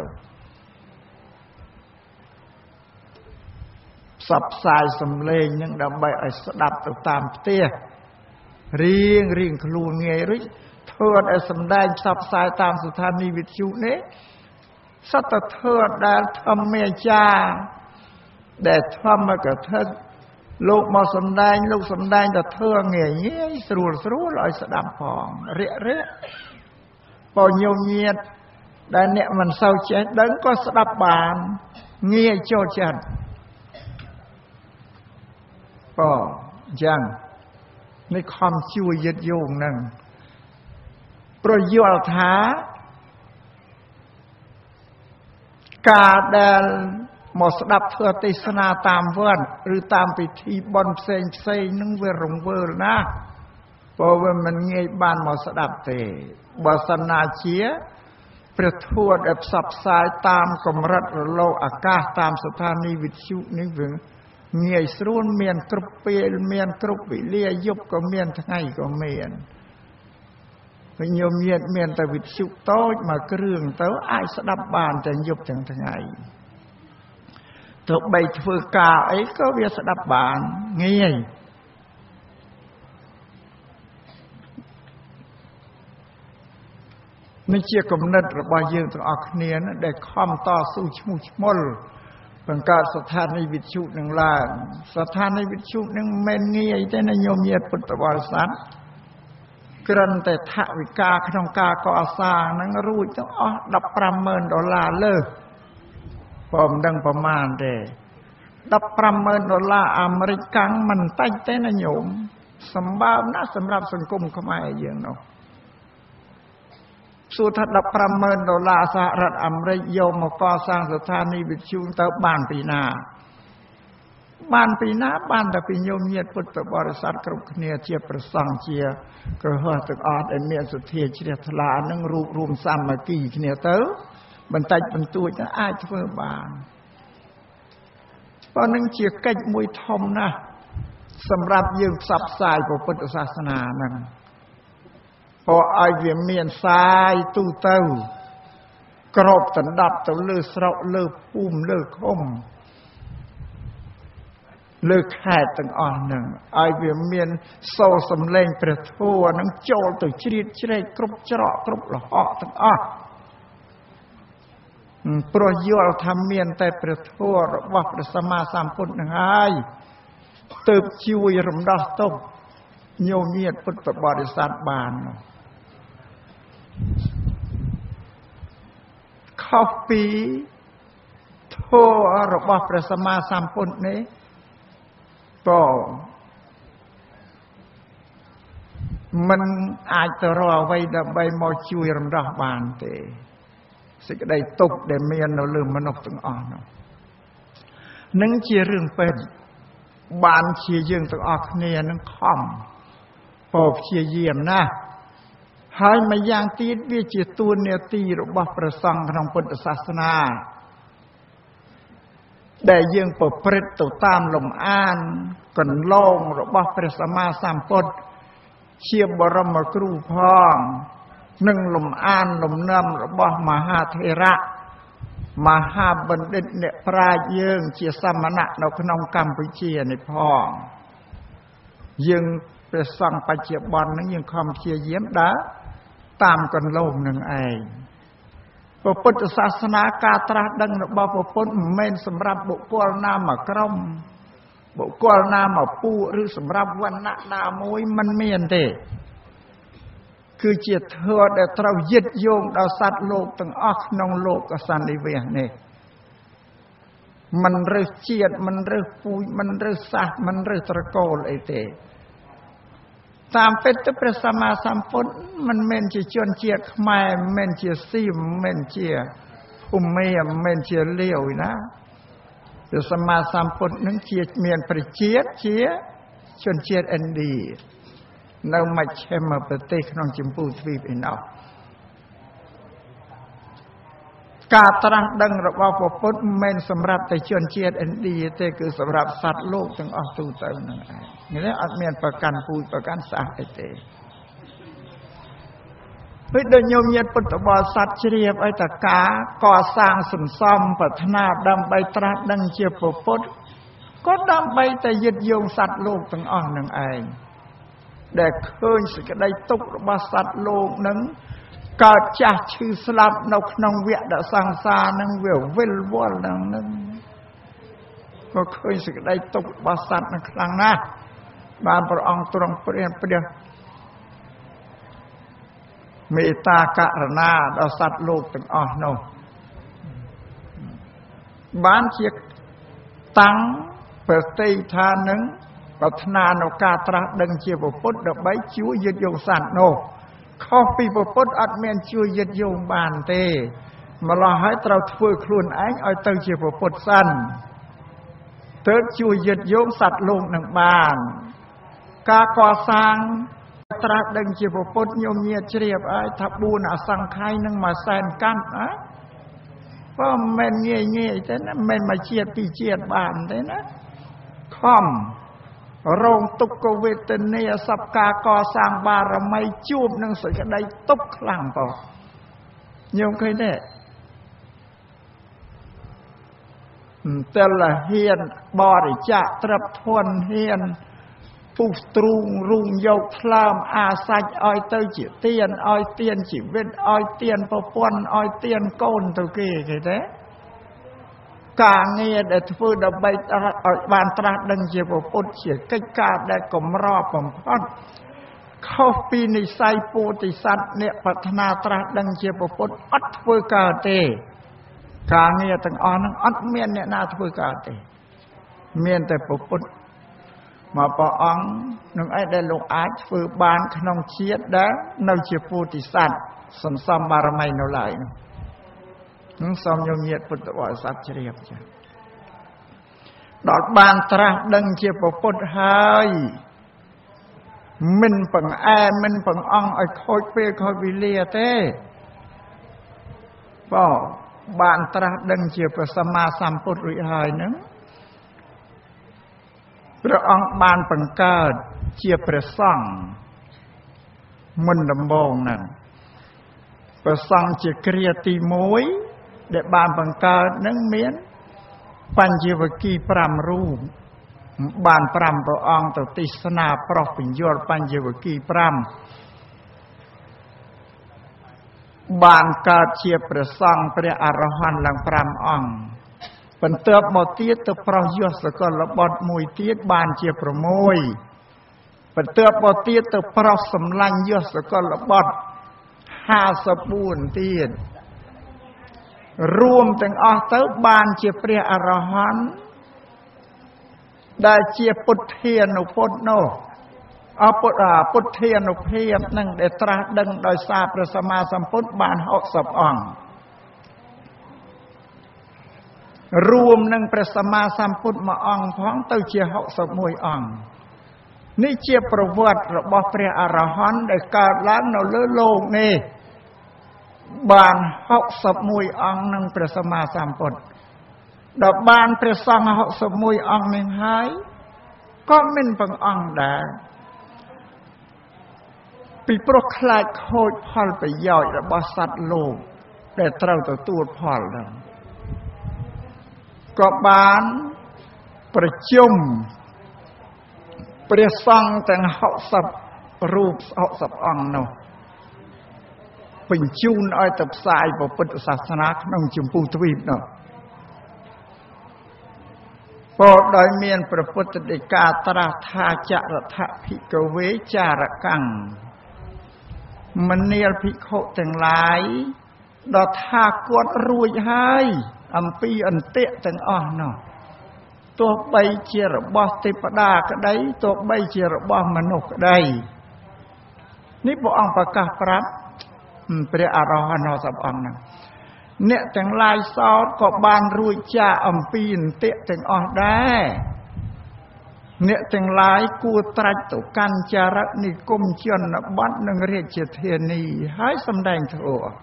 B: ផ្សព្វផ្សាយសម្លេងហ្នឹងដើម្បីឲ្យស្ដាប់ទៅតាមផ្ទះរៀងខ្លួនងាយរួចធ្វើឲ្យសម្ដែងផ្សព្វផ្សាយតាមស្ថានីយ៍វិទ្យុនេះសត្វតែធ្វើដែលធម្មអាចារ្យដែលធម្មកថាលោកមកសំដែងលោកសំដែងតែធ្វើងាយស្រួលឲ្យស្ដាប់ផងរាក់បើញោមញាតដែលអ្នកមិនសូវចេះដឹងក៏ស្ដាប់បានងាយចូលចិត្តអញ្ចឹងនេះខំជួយយឹតយោងហ្នឹងប្រយល់ថាការដែលមកស្ដាប់ធ្វើទេសនាតាមវត្តឬតាមពិធីបុណ្យផ្សេងហ្នឹងវារង្វើលណាស់ព្រោះវាមិនងាយបានមកស្ដាប់ទេបើសិនណាជាព្រះធម៌ដែលផ្សព្វផ្សាយតាមកម្រិតរលកអាកាសតាមស្ថានីយ៍វិទ្យុនេះវាងាយស្រួលមានគ្រប់ពេលមានគ្រប់វេលាយប់ក៏មានថ្ងៃក៏មានវិញញោមញាតមានតែវិទ្យុតូចមួយគ្រឿងទៅអាចស្ដាប់បានទាំងយប់ទាំងថ្ងៃទោះបីធ្វើការអីក៏វាស្ដាប់បានងាយនេះជាគំនិតរបស់យើងទាំងអស់គ្នាដែលខំតស៊ូឈ្មោះឈ្មោលបង្កើតស្ថានីយវិទ្យុនឹងឡើងស្ថានីយវិទ្យុនឹងមិនងាយទេណាញោមញាតិពុទ្ធបរិស័ទគ្រាន់តែថវិកាក្នុងការកសាងនឹងរួចទាំងអស់$15,000លើព្រមដឹងប្រមាណទេ$15,000អាមេរិកកាំងមិនតិចទេណាញោមសម្បើមណាស់សម្រាប់សង្គមខ្មែរយើងនោះសួរថា$15,000សហរដ្ឋអាមេរិកយកមកកសាងស្ថានីយវិទ្យុទៅបានពីណាបានតែពីញោមញាតិពុទ្ធបរិស័ទគ្រប់គ្នាជាប្រសង់ជាក្រហមទាំងអស់ដែលមានសទ្ធាជ្រះថ្លានឹងរួបរวมសាមគ្គីគ្នាទៅបន្តិចបន្តួចទៅអាចធ្វើបានប៉ុន្តែនឹងជាកិច្ចមួយធំណាស់សម្រាប់យើងផ្សព្វផ្សាយពុទ្ធសាសនាហ្នឹងព្រោះឲ្យវាមានសាយទូទៅក្របដណ្ដប់ទៅលើស្រុកលើភូមិលើឃុំលើខេត្តទាំងអស់ហ្នឹងឲ្យវាមានសូរសំឡេងព្រះធម៌ហ្នឹងចូលទៅជ្រៀតជ្រែកគ្រប់ច្រកគ្រប់លហកទាំងអស់ព្រោះយល់ថាមានតែព្រះធម៌របស់ព្រះសម្មាសម្ពុទ្ធនឹងហើយទើបជួយរំដោះទុក្ខញោមញាតិពុទ្ធបរិស័ទបានខុសពីធម៌របស់ព្រះសម្មាសម្ពុទ្ធនេះក៏មិនអាចទៅរកអ្វីដើម្បីមកជួយរំដោះបានទេសេចក្តីទុក្ខដែលមាននៅលើមនុស្សទាំងអស់នោះនឹងជារឿងពេទ្យបានជាយើងទាំងអស់គ្នានឹងខំពោព្យាយាមណាស់ហើយម្យ៉ាងទៀតវាជាទួនាទីរបស់ព្រះសង្ឃក្នុងពុទ្ធសាសនាដែលយើងប្រព្រឹត្តទៅតាមលំអានកន្លងរបស់ព្រះសម្មាសម្ពុទ្ធជាបរមគ្រូផងនិងលំអានលំនាំរបស់មហាថេរៈមហាបណ្ឌិតអ្នកប្រាជ្ញយើងជាសមណៈនៅក្នុងកម្ពុជានេះផងយើងព្រះសង្ឃបច្ចុប្បន្ននឹងយើងខំព្យាយាមដើរតាមកន្លងនឹងឯងពុទ្ធសាសនាការត្រាស់ដឹងរបស់ព្រះពុទ្ធមិនមែនសម្រាប់បុគ្គលណាមួយក្រុមបុគ្គលណាមួយពួកឬសម្រាប់វណ្ណៈណាមួយមិនមានទេគឺជាធម៌ដែលត្រូវยึดโยงដល់សត្វលោកទាំងអស់ក្នុងលោកសន្និវាសនេះមិនរើសជាតិមិនរើសពូជមិនរើសសាសមិនរើសត្រកូលអីទេតាមពិតទៅព្រះសម្មាសម្ពុទ្ធមិនមែនជាជនជាតិខ្មែរមិនមែនជាស៊ីមិនមែនជាភូមិមិនមែនជាលាវណាព្រះសម្មាសម្ពុទ្ធនឹងជាមានព្រះជាតិជាជនជាតិឥណ្ឌានៅមជ្ឈិមប្រទេសក្នុងចម្ពោះទ្វីបឯណោះការត្រាស់ដឹងរបស់ព្រះពុទ្ធមិនមែនសម្រាប់តែជនជាតិឥណ្ឌាទេគឺសម្រាប់សត្វលោកទាំងអស់ទូទៅនឹងឯងនេះអត់មានប្រកាន់ពូជប្រកាន់សាសអីទេពេលដូចញោមញាតិពុទ្ធបរិស័ទជ្រាបឲ្យតការកសាងសន្សំប្រាថ្នាដើម្បីត្រាស់ដឹងជាព្រះពុទ្ធក៏ដើម្បីតែยึดโยงសត្វលោកទាំងអស់នឹងឯងដែលឃើញសេចក្តីទុក្ខរបស់សត្វលោកនឹងកើតចាស់ឈឺស្លាប់នៅក្នុងវគ្គសង្សារនឹងវាវិលវល់នឹងក៏ឃើញសេចក្តីទុក្ខរបស់សត្វនឹងខ្លាំងណាស់បានព្រះអង្គទ្រង់ព្រះមេត្តាករុណាដល់សត្វលោកទាំងអស់នោះបានជាតាំងប្រតិថានឹងប្រាថ្នានៅការត្រាស់ដឹងជាពុទ្ធដើម្បីជួយยึดโยงសត្វនោះខុសពីពុទ្ធអត់មានជួយยึดโยงបានទេម្ល៉េះហើយត្រូវធ្វើខ្លួនឯងឲ្យទៅជាពុទ្ធសិនទើបជួយยึดโยงសត្វលោកនឹងបានការកសាងត្រាស់ដឹងជាពុទ្ធញោមញាជ្រាបហើយថា4អសង្ខ័យនឹង100,000កាត់ណាបើមិនងាយទេណាមិនមកជាតិពីជាតិបានទេណាខំរងទុក្ខវេទនាសពការកសាងបារមីជួបនឹងសេចក្តីទុក្ខខ្លាំងផងញោមឃើញទេតែលហ៊ានបរិច្ចាគទ្រព្យធនហ៊ានពុះទ្រូងរូងយកថ្លើមអាសាច់ឲ្យទៅជាទៀនឲ្យទៀនជីវិតឲ្យទៀនប្រពន្ធឲ្យទៀនកូនទៅគេទេការងារដែលធ្វើដើម្បីឲ្យបានត្រាស់ដឹងជាពុទ្ធជាកិច្ចការដែលកម្របំផុតខុសពីនិស័យពោធិសត្វអ្នកប្រាថ្នាត្រាស់ដឹងជាពុទ្ធអត់ធ្វើកើតទេការងារទាំងអស់ហ្នឹងអត់មានអ្នកណាធ្វើកើតទេមានតែពុទ្ធមកព្រះអង្គនឹងឯដែលលោកអាចធ្វើបានក្នុងជាតិដែលនៅជាពោធិសត្វសន្សំបារមីនៅឡើយនោះនឹងសូមញោមញាតិពុទ្ធបរិស័ទជ្រាបចា៎ដល់បានត្រាស់ដឹងជាពុទ្ធហើយមិនបង្អែមិនបង្អង់ឲ្យខូចពេលខូចវេលាទេបានត្រាស់ដឹងជាព្រះសម្មាសម្ពុទ្ធរួចហើយនឹងព្រះអង្គបានបង្កើតជាព្រះសង្ឃមុនដំបូងហ្នឹងព្រះសង្ឃជាគ្រាទី1ដែលបានបង្កើតនឹងមានបញ្ញវគិ5រូបបាន5ព្រះអង្គទៅទេសនាប្រោសបញ្យលបញ្ញវគិ5បានកើតជាព្រះសង្ឃព្រះអរហន្តឡើង5អង្គបន្ទាប់មកទៀតទៅប្រោសយសកលបុត្រមួយទៀតបានជា6បន្ទាប់មកទៀតទៅប្រោសសម្លាញ់យសកលបុត្រ54ទៀតរួមទាំងអស់ទៅបានជាព្រះអរហន្តដែលជាពុទ្ធានុពុទ្ធនោះពុទ្ធានុភាពនឹងដែលត្រាស់ដឹងដោយសារព្រះសម្មាសម្ពុទ្ធបាន60អង្គរួមនឹងព្រះសម្មាសម្ពុទ្ធមួយអង្គផងទៅជា61អង្គនេះជាប្រវត្តិរបស់ព្រះអរហន្តដែលកើតឡើងនៅលើលោកនេះបាន61អង្គនឹងព្រះសម្មាសម្ពុទ្ធដល់បានព្រះសង្ឃ61អង្គនេះហើយក៏មិនបង្អង់ដែរពីព្រោះខ្លាចខូចផលប្រយោជន៍របស់សត្វលោកដែលត្រូវទទួលផលហ្នឹងក៏បានប្រជុំព្រះសង្ឃទាំង60រូប60អង្គនោះបញ្ជូនឲ្យទៅផ្សាយពុទ្ធសាសនាក្នុងចម្ពោះទ្វីបនោះពោលដោយមានព្រះពុទ្ធដីកាត្រាស់ថាចរថភិក្ខវេចារកាំងមនាលភិក្ខុទាំងឡាយដល់ថាគាត់រួចហើយអំពីអន្ទាក់ទាំងអស់នោះទោះបីជារបស់ទេវតាក្តីទោះបីជារបស់មនុស្សក្តីនេះព្រះអង្គប្រកាសប្រាប់ព្រះអរហន្ត60អង្គហ្នឹងអ្នកទាំងឡាយសោតក៏បានរួចចាកអំពីអន្ទាក់ទាំងអស់ដែរអ្នកទាំងឡាយគួរត្រាច់ទៅកាន់ចារនិគមជនបទនិងរាជធានីហើយសម្ដែងធម៌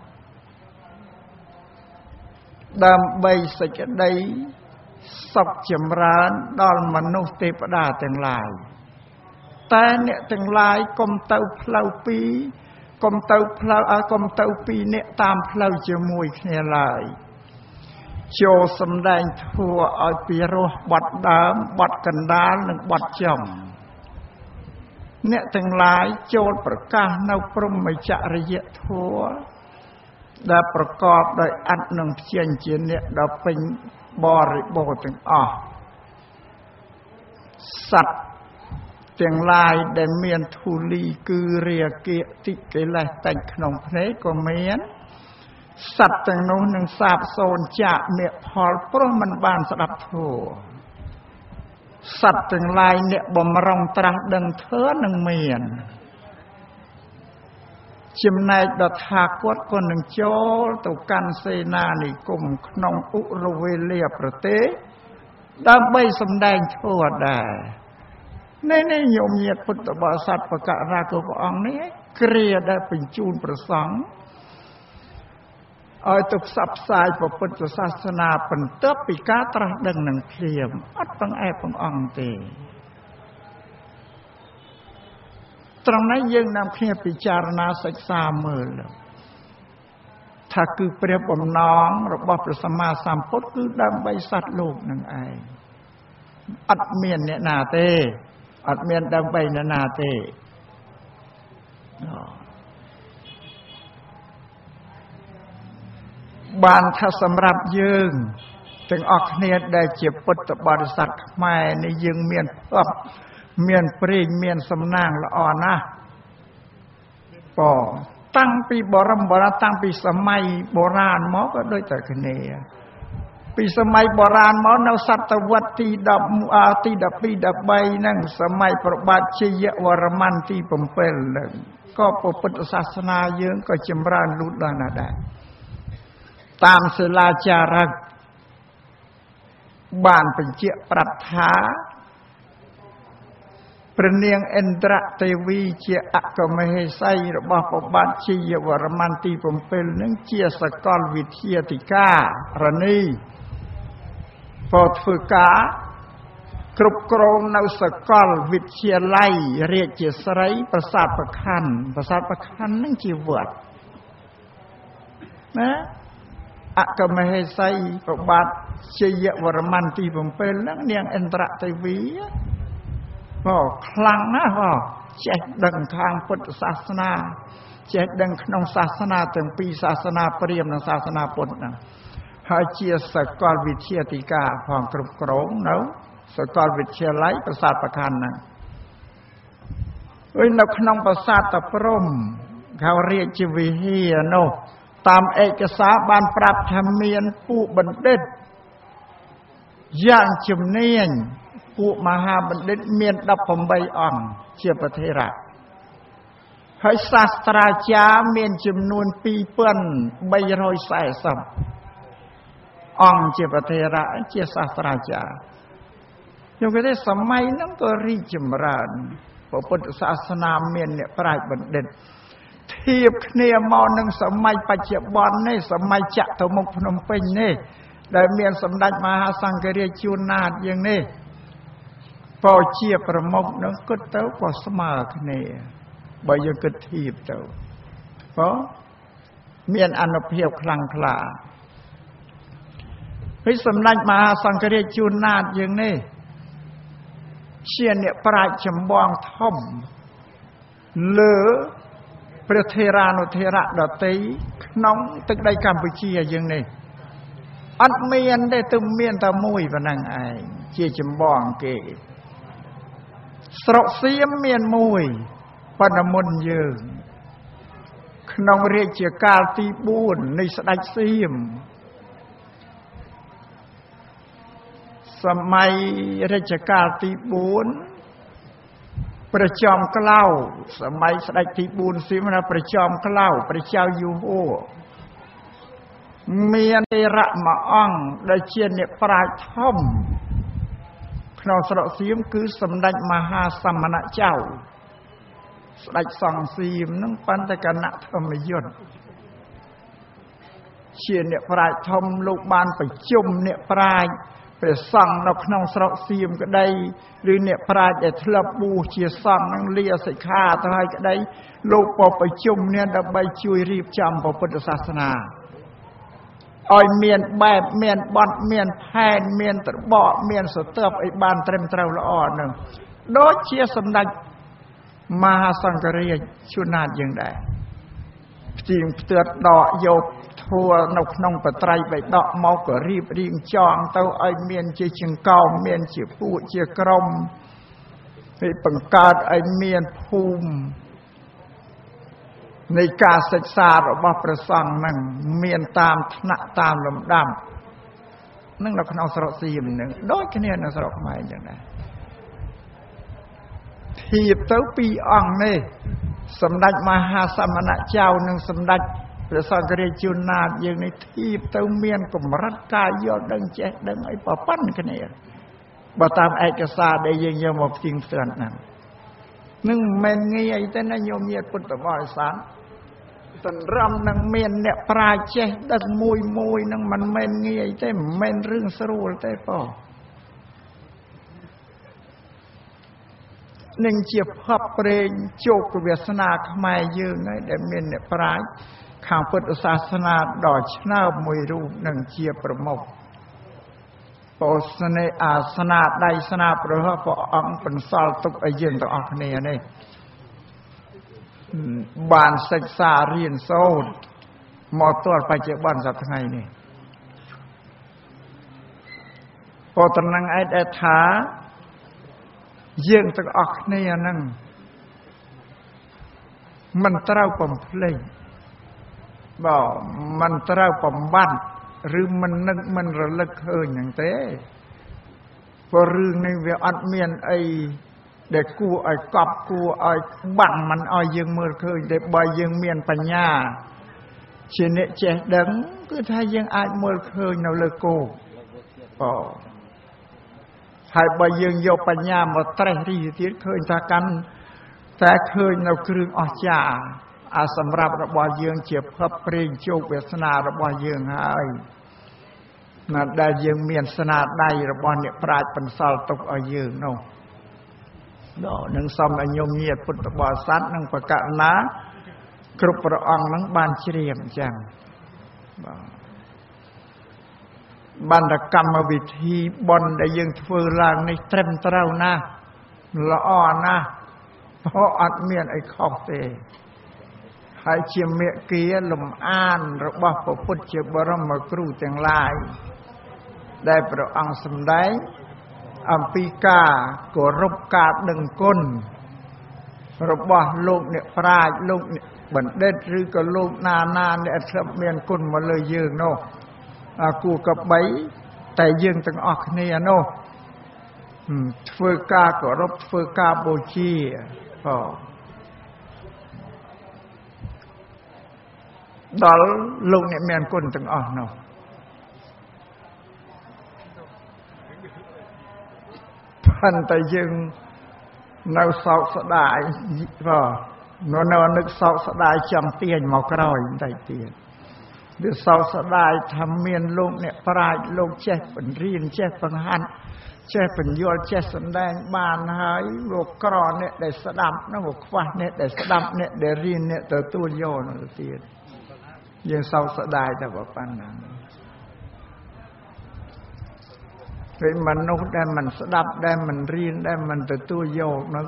B: ដើម្បីសេចក្តីសុខចម្រើនដល់មនុស្សទេវតាទាំងឡាយតែអ្នកទាំងឡាយកុំទៅផ្លូវពីរកុំទៅពីរអ្នកតាមផ្លូវជាមួយគ្នាឡើយចូលសម្ដែងធម៌ឲ្យពីរោះបត់ដើមបត់កណ្ដាលនិងបត់ចុងអ្នកទាំងឡាយចូលប្រកាសនៅព្រហ្មចរិយធម៌ដែលប្រកបដោយអត្តនិងព្យញ្ជាអ្នកដល់ពេញបរិបូរណ៍ទាំងអស់សត្វទាំងឡាយដែលមានធូលីគឺរាគៈតិកិលេសតែងក្នុងភ្នែកក៏មានសត្វទាំងនោះនឹងសាបសូន្យចាកមេផលព្រោះមិនបានស្ដាប់ធម៌សត្វទាំងឡាយអ្នកបំរុងត្រាស់ដឹងធម៌នឹងមានចំណែកដល់ថាគាត់ក៏នឹងចូលទៅកាន់សេនានិគមក្នុងឧរវេលាប្រទេសដើម្បីសម្ដែងធម៌ដែរនេះញោមញាតិពុទ្ធបរិស័ទបករាគព្រះអង្គនេះគ្រាដែលបញ្ជូនព្រះសង្ឃឲ្យទៅផ្សព្វផ្សាយពុទ្ធសាសនាបន្ទាប់ពីការត្រាស់ដឹងនឹងភ្លាមអត់បង្អែបបង្អង់ទេត្រង់នេះយើងនាំគ្នាពិចារណាសិក្សាមើលថាគឺព្រះបំណងរបស់ព្រះសម្មាសម្ពុទ្ធគឺដើម្បីសត្វលោកនឹងឯងអត់មានអ្នកណាទេอัดเมียนดังไปนาเตบานถ้าสำหรับยืงถึงออกเนี่ยได้เจ็บปุตตบริษัทไม่ในยืงเมียนเพิ่มเมียนปรีเมียนสำนางละอ่อนนะปอตั้งปีโบราณตั้งปีสมัยโบราณหมอก็โดยแต่คะเนปีสมัยโบราณหมอนาศตวรรษที่ดับปีดับใบนั่งสมัยพระบาทชยวรมันที่ปมเปิลนั่งก็พระพุทธศาสนาเยืองก็จำรานลุดลานาได้ตามศิลาจาระบ้านเป็นเจียปรัตถาประเนียงเอนตระเทวีเจียอักมเหไสระบาปบาทชยวรมันตีปมเปลนึงเจียสกอลวิทยาติการณีพอฝึกกากรุบกรองนาวสกอลวิทยาไลเรียกเจสไรประสาทประคันนั่งจีวดนะอักมเหไสระบาทชยวรมันตีปมเปลนึงเนียงเอนตระเทวีก็คลังนะก็เจ็ดดังทางพุทธศาสนาเจ็ดดังขนมศาสนาถึงปีศาสนาเปรียมในศาสนาพุทธนะหาเจียสกอลวิทยาติกาพองกรุบกรองเนาะสกอลวิทยาไลประสาทประคันนะในขนมประสาทตะพรมเขาเรียกชีวิเฮียโนตามเอกสารบานปรับธรรมเมียนผู้บัณฑิตย่างจำเนียนผู้มหาบัณฑิตเมียนดับผมใบอ่อนเชียประเทระให้ศาสตราจารย์เมียนจำนวนปีเปิ้นใบรอยใส่สับอ่อนเชียประเทระเชียศาสตราจารย์ยังก็ได้สมัยนั้นก็รีจำรานพระพุทธศาสนาเมียนเนี่ยปลายบัณฑิตเทียบเนี่ยมอนึงสมัยปัจจุบันนี่สมัยจัตุมงพนมเพ็ญนี่ได้เมียนสมเด็จมหาสังฆราชจุนาถอย่างนี้พอเชียประมงนึงก็เต้าก็สมาคเนใบยังกระทีบเต้าเพราะเมียนอนุเพียบคลังคลาให้สมเด็จมหาสังฆราชจุนาถอย่างนี้เชียนเนี่ยปราชญ์บองท่อมเหลือพระเทรานุเทระดตีน้องตึกได้กัมพูชีอย่างนี้อันเมียนได้ตึมเมียนตะมุยพนังไอเชี่ยจำบองเกสระเสียมเมียนมุยปนมนยืงขนองเรียกเจียกาลตีบูนในสดายเสียมสมัยราชกาลตีบูนประจอมเกล้าสมัยสดายตีบูนสิมนะประจอมเกล้าประเจ้าอยู่โอเมียนระมาอ่องได้เชียนเนี่ยปลายท่อมขนมสระเสียมคือสมเด็จมหาสมณเจ้าสดายสองสีมนั่งปันตะกันณธรรมยศเชียนเนี่ยปลายท่อมลูกบานไปจุ่มเนี่ยปลายไปสั่งนกขนมสระเสียมก็ได้หรือเนี่ยปลายแต่ทลบูเชียสั่งนั่งเลียใส่ข้าทายก็ได้ลูกพอไปจุ่มเนี่ยดับใบช่วยรีบจำพระพุทธศาสนาอ้อยเมียนแบบเมียนบอดเมียนแพนเมียนตะเบาะเมียนสเติบไอ้บานเต็มเต้าละอ่อนหนึ่งโดยเชียสมดัยมหาสังฆราชชุนาถยังได้จริงเตือนดอกโยบทัวนกนงปะไตรไปดอกเมาก็รีบเรียงจองเต้าไอ้เมียนเจียชิงเก่าเมียนเจียปูเจียกรมให้ปังกาดไอ้เมียนภูมิในการศึกษาระบบประสังนั่งเมียนตามธนะตามลำดับนั่งเราขนเอาสระสีมหนึ่งโดยคะแนนสระหมายอย่างไรทีบเต้าปีอ่องนี่สมเด็จมหาสมณเจ้าหนึ่งสมเด็จพระสังฆราชจุนาถอย่างในทีบเต้าเมียนกมรัตกายยอดดังแจ๊ดังไอ้ป่าปั้นคะแนนบ่ตามเอกสารได้ยังยมจริงเตือนนั่นนึ่งเมนงี้ไอ้แต่นายโยมเมียพุทธบริษัทตันรำนังเมนเนี่ยปลาเจดังมวยนังมันเมนงี้ไอ้แต่เมนเรื่องสรุปแต่ป่อหนึ่งเจียบพับเปรย์โจกเวสนาขมายยืงไอ้แต่เมนเนี่ยปลาข่าวพุทธศาสนาดอกชนามวยรูปหนึ่งเจียบประมกปโอสเนอาสนาใดสนาพระพระองค์เป็นสอลตุกไอเย็นต่อออกเนี่ยนี่บานศึกษาเรียนโซดมอตัวไปเจ็บบ้านสับทั้งไงนี่พอตอนนั้นไอ้ได้ท้าเยี่ยงต่อออกเนี่ยนั่งมันเต้าผมเพลงบอกมันเต้าผมบ้านหรือมันนึกมันระลึกเคยอย่างเต้พอเรื่องในเวอัดเมียนไอเด็กกูไอกอบกูไอบังมันไอยังมือเคยเด็กบอยยังเมียนปัญญาเชนเนเจดังก็ถ้ายังไอมือเคยเราเลยกูอ๋อให้บอยยังโยปัญญามาไตรรีที่เคยจากกันแต่เคยเราครึ่งออกจากอาสำหรับระบายยืงเจ็บพับเปร่งโจกเวสนาระบายยืงให้นั่นได้ยืงเมียนสนาได้ระบายเนี่ยปลายเป็นสาวตกเอายืงโน่หนึ่งสมอัญญมเงียพุทธบาสัตหนึ่งประกาศนะกรุประองนั่งบานเฉียมจังบรรดกรรมวิธีบนได้ยืงเฟื่องลางในเต็มเต้านะละอ่อนนะเพราะอัดเมียนไอ้ข้อเตะให้เชียมเมียเกียลมอ่านระบอบพระพุทธเจ้าบรมครูจังหลายได้พระองค์สำได้อัมพิกากรบกาดดึงก้นระบอบโลกเนี่ยปราดโลกเนี่ยบันเด็ดหรือก็โลกนาเนี่ยทับเมียนก้นมาเลยยืงโน่กูกับใบแต่ยืงตั้งออกเนี่ยโน่เฟื่อกากรบเฟื่อกาโบชีดอลลงเนี่ยเมียนก้นตั้งออกเนาะพันแต่ยังเราสาวสดายก็นอนนึกสาวสดายจำเตียนหมอกร้อยได้เตียนหรือสาวสดายทำเมียนลงเนี่ยปลายลงแช่เป็นเรียนแช่เป็นหันแช่เป็นยอดแช่สำแดงบานหายโลกกรอนเนี่ยได้สดับนะบอกว่าเนี่ยได้สดับเนี่ยได้เรียนเนี่ยตัวตัวโยนนั่นเตียนยังเศร้าสดายแต่ว่าปันนั้นเป็นมนุษย์ได้มันสดับได้มันเรียนได้มันตัวตัวโยกนั้น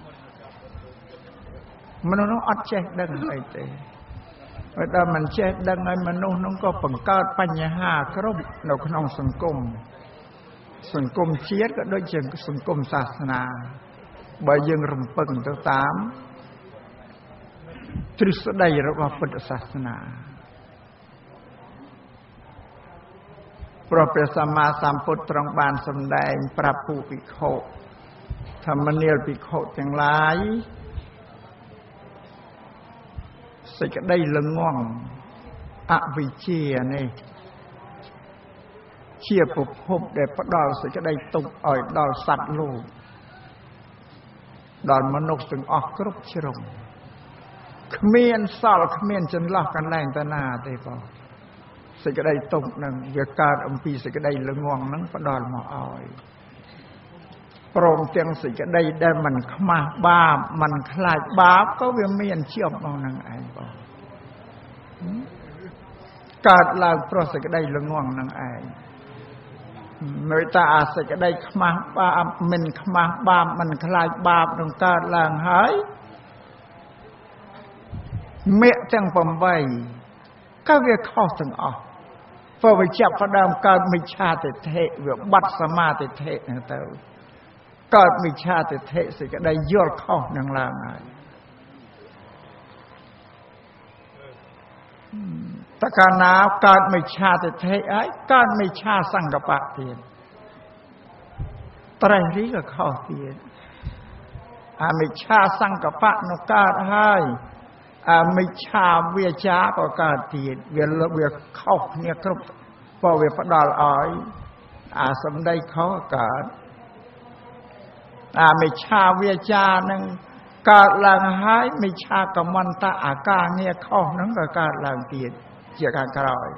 B: มนุษย์ต้องอัดแช่ดังไอเต้เวลามันแช่ดังไอมนุษย์น้องก็ปังเกิดปัญญาครบเราขนองสังคมเชียดก็โดยเฉพาะสังคมศาสนาใบยังรำพึงตัวตามทฤษฎีระบบพุทธศาสนาพระสัมมาสัมพุทธตรังบานสำแดงปรับผู้ภิกขุธรรมเนียลภิกขุทั้งหลายสิกได้ละง่วงอวิชเชียนี่เชี่ยปุบพบได้พระดอลสิกได้ตุกอ่อยดอลสัตว์โลกดอลมนุษย์ถึงออกกรุบชรงขมิ้นสอลขมิ้นจนลอกกันแรงตาหน้าได้ป่ะสิกได้ตกหนึ่งเกี่ยวกับอัมพีสิกได้ละงวงนั้นประดอนมาอ้อยโปร่งเตียงสิกได้มันขมาบาปมันคลายบาปก็เวียนเมียนเชื่อมเอานังไอ้ป่ะการลางเพราะสิกได้ละงวงนังไอ้เมื่อตาสิกได้ขมาบาปมันขมาบาปมันคลายบาปตรงการลางหายเมื่อจังปมไว้ก็เวียข้อสังออกพอไปจับพระดามการมิชาติเทเวียบัดสมาติเทนะเต้าก็มิชาติเทสิก็ได้ยอดข้อนังลางไงตะการน้ำการมิชาติเทไอ้การมิชาสังกปะเตียนไตรรีก็ข้อเตียนมิชาสังกปะนกาดให้มิชาเวียจ้าก็การตีดเวียเข้าเนี่ยครบพอเวียพระดาลอ้อยสมได้เขาการมิชาเวียจ้านั่งการหลังหายมิชากรรมันตาอาการเนี่ยเข้านั่งก็การหลังตีดเกี่ยวกับกระไร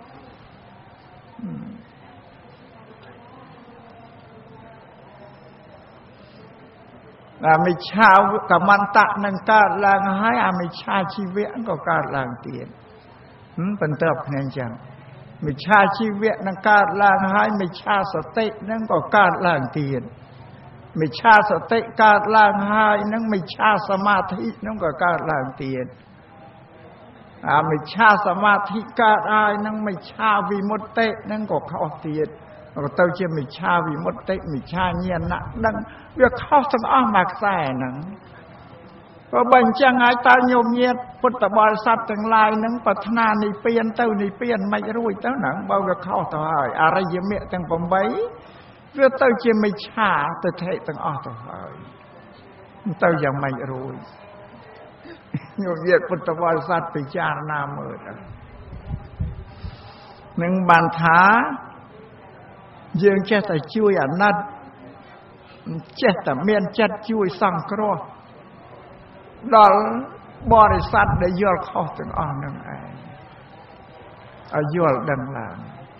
B: มิชากับมันตะนั่งการลางให้มิชาชีวิตก็การลางเตียนเป็นเติบเนียนจังมิจฉาชีวิตนั้นการล้างหายมิจฉาสตินั้นก็การล้างเตียนมิจฉาสติการล้างหายนั้นมิจฉาสมาธินั้นก็การล้างเตียนมิจฉาสมาธิการหายนั้นมิจฉาวิมุตตินั้นก็เข้าเตียนก็เต้าเชื่อมิจฉาวิมุตติมิจฉาเงียนนะดังเวียเข้าทั้งอ้อมมากแส่นั้นก็บัญญัติให้ตาโยมเงียบพุทธบริษัททั้งหลายนั้นปรารถนาในเปลี่ยนเต้าในเปลี่ยนไม่รู้เต้าหนังเบาก็เข้าต่อให้อะไรเยอะเมะทั้งปมใบเรื่องเต้าเชื่อไม่ชาแต่เทตั้งอ้อต่อให้เต้ายังไม่รู้โยมเงียบพุทธบริษัทไปจารณาเมื่อหนึ่งบรรทายังแค่แต่ช่วยอันนั้นแค่แต่เมียนจัดช่วยสังเคราะห์ดอลบริษัทได้ย่อเข้าถึงอ่อนนั่งไอ้ย่อดังหลัง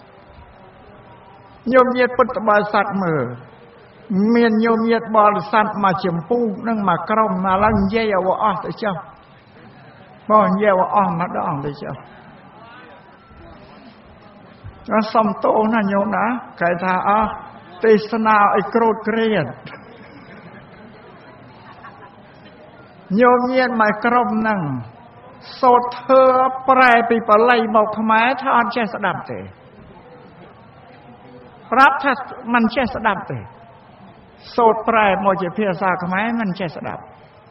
B: โยมเย็ดพุทธบริษัทมือเมียนโยมเย็ดบริษัทมาเฉียมปูนั่งมากร่มมาแล้วเยี่ยวอ้อแต่เจ้าบ่เยี่ยวอ้อมาดองแต่เจ้าแล้วสมโตนะโยมนะใครท่าเทศนาไอ้โกรธเกลียดโยมเงียนหมายกรมนั่งโสดเธอแปรไปปะไลบอกขมายถ้าอันแช่สดับเตะรับถ้ามันแช่สดับเตะโสดแปรโมจะเพียรสาขมายมันแช่สดับ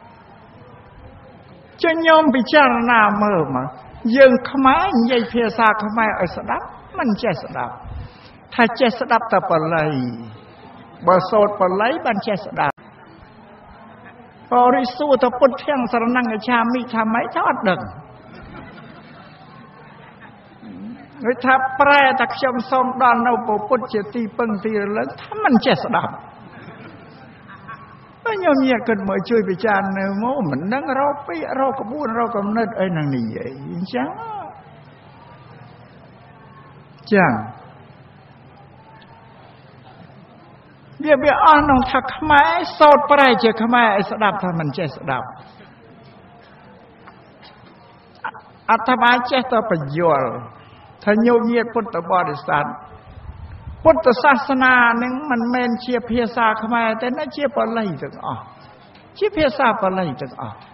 B: จะโยมพิจารณาเมื่อมายังขมายยังเพียรสาขมายไอ้สดับมันแช่สดับถ้าแช่สดับแต่ปะไลบ่โสดปะไลมันแช่สดับบริสุทธิ์พุทธเที่ยงสรนังชามิทำไมทอดดึงถ้าแปรตักชมสมดอนเอาพุทธเจตีปึงตีแล้วถ้ามันเจสดับก็ยอมเงียบกันมาช่วยไปจานเนื้อโม่เหมือนนั่งเราไปเรากระบุนเรากำเนิดไอ้นางนี่ใหญ่จังเบี้ยอ่อนน้องทักขมายโสดไปเจอขมายไอ้สดับถ้ามันเจสดับอัตมาเจตประโยชน์ถ้าโยมเงียบพุทธบริษัทพุทธศาสนาหนึ่งมันเมนเชียเพียซาขมายแต่นั่นเชียปะไลถึงออกเชียเพียซาปะไลถึงออก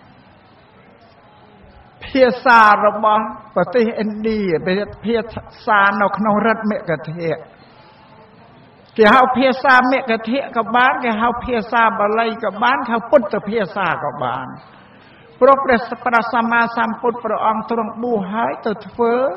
B: เพียซาระบอบปฏิเอ็นดีเป็นเพียซานอกนองรัฐเมกะเทะแกเฮาเพียซาเมกะเทะกับบ้านแกเฮาเพียซาปะไลกับบ้านเขาพุทธเพียซากับบ้านพระประสัมมาสัมพุทธพระองค์ทรงบูหายตัวเฟื่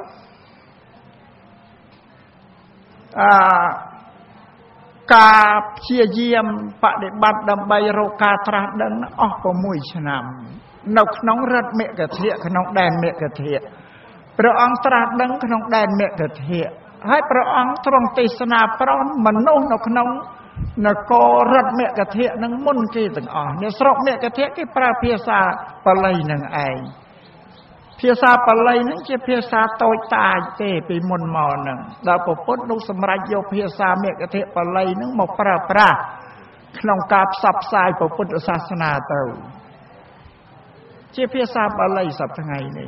B: อกาเชียเยี่ยมปฏิบัติดำใบโรกาตราดังออกประมุยชนามนกน้องรัดเมกะเทะขนองแดนเมกะเทะพระองค์ตราดังขนองแดนเมกะเทะให้พระองค์ทรงเทศนาพร้อมมโนนกน้องนกรัดเมกะเทะนังมุ่นกี่ต่างอ่อนเนี่ยสระเมกะเทะกี่ปราเพียซาปลายนังไอเพียซาปลายนั่งจะเพียซาโตตายเตปีมนมอนังดาวปพุทธนุสมรายโยเพียซาเมกะเทะปลายนั่งหมกปราขนองกาบสับสายปพุทธศาสนาเตาเชี่ยเพียซาปลายสับทั้งไงนี่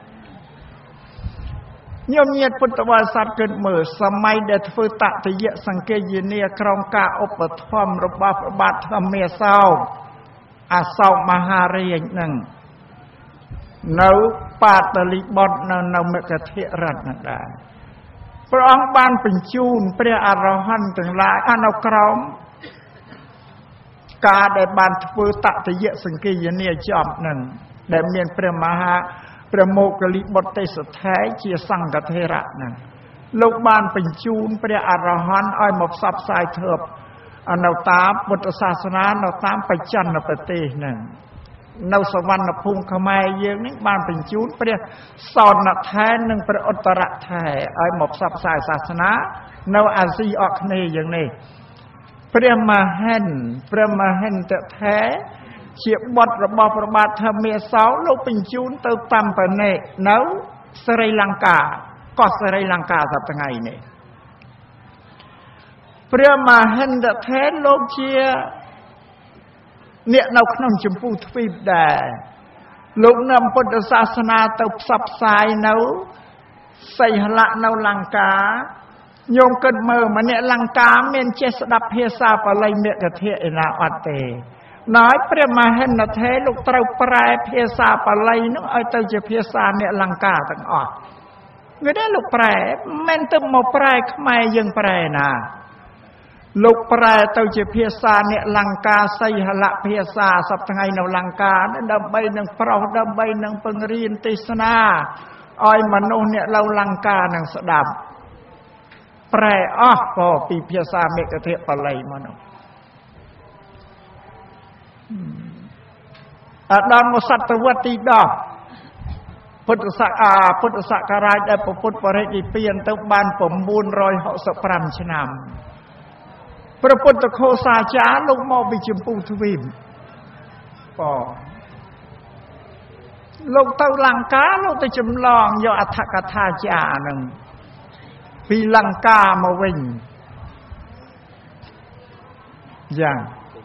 B: โยมเงียดพุทธวาสเกิดเมื่อสมัยเดชฟืตะตะเยสังเกยเนียครองกาอุปธรรมระบาดบาทธรรมเมเศร้าอาเศร้ามหาเรียงหนึ่งเนื้อปาตลิบดเนื้อเมกะเทรัตนั่นได้พระองค์บานเป็นจูนพระอรหันต์ถึงหลายอนุกรมกาได้บานฟืตะตะเยสังเกยเนียจอมหนึ่งได้เมียนพระมหาประโมกลิบทเตสแท้เชียสังกเทระนั่นลูกบ้านเป็นจูนพระอรหันต์อ้อยหมกซับสายเถิบอนาวตามพุทธศาสนาอนาวตามไปจันทปฏินั่นนาวสวรรค์ภูมิขมายเยอะนี่บ้านเป็นจูนพระสอนนักแท้หนึ่งพระอุตระแท้อ้อยหมกซับสายศาสนานาวอาซีออกเนยอย่างนี้พระมหันต์แท้เฉียบบทระบอบประบาดธรรมเมเสาโลกเป็นจูนเติมตามไปเนยเนาสรีลังกาก็สรีลังกาสับทั้งไงเนี่ยพระมหันต์แท้โลกเชียเนี่ยเราขนมชมพูทวีปแดลูกนำพุทธศาสนาเติบสับสายเนาใส่หละនៅលង្កាโยมគិតមើលម្នាក់លង្កាមានចេះស្ដាប់ភាសាបាលីមេកធាឯណាអត់ទេណយព្រះមហិន្ទថេរលោកត្រូវប្រែភាសាបាលីនោះឲ្យទៅជាភាសាអ្នកលង្កាទាំងអស់វាដែរលោកប្រែមិនទៅមកប្រែខ្មែរយើងប្រែណាលោកប្រែទៅជាភាសាអ្នកលង្កាសីហលៈភាសាសពថ្ងៃនៅលង្កាដើម្បីនឹងប្រោសដើម្បីនឹងពង្រៀនទេសនាឲ្យមនុស្សអ្នកនៅលង្កានឹងស្ដាប់ប្រែអស់ក៏ពីភាសាមេកធាបាលីមកនោះដល់មកសតវត្សទី10ពុទ្ធសករាជដែលពុទ្ធបរិនិព្វានទៅបាន965ឆ្នាំព្រះពុទ្ធឃោសាចារ្យលោកមកពីចម្ពោះទ្វីបលោកទៅលង្កាលោកទៅចម្លងយកអដ្ឋកថាចារ្យនឹងពីលង្កាមកវិញយ៉ាង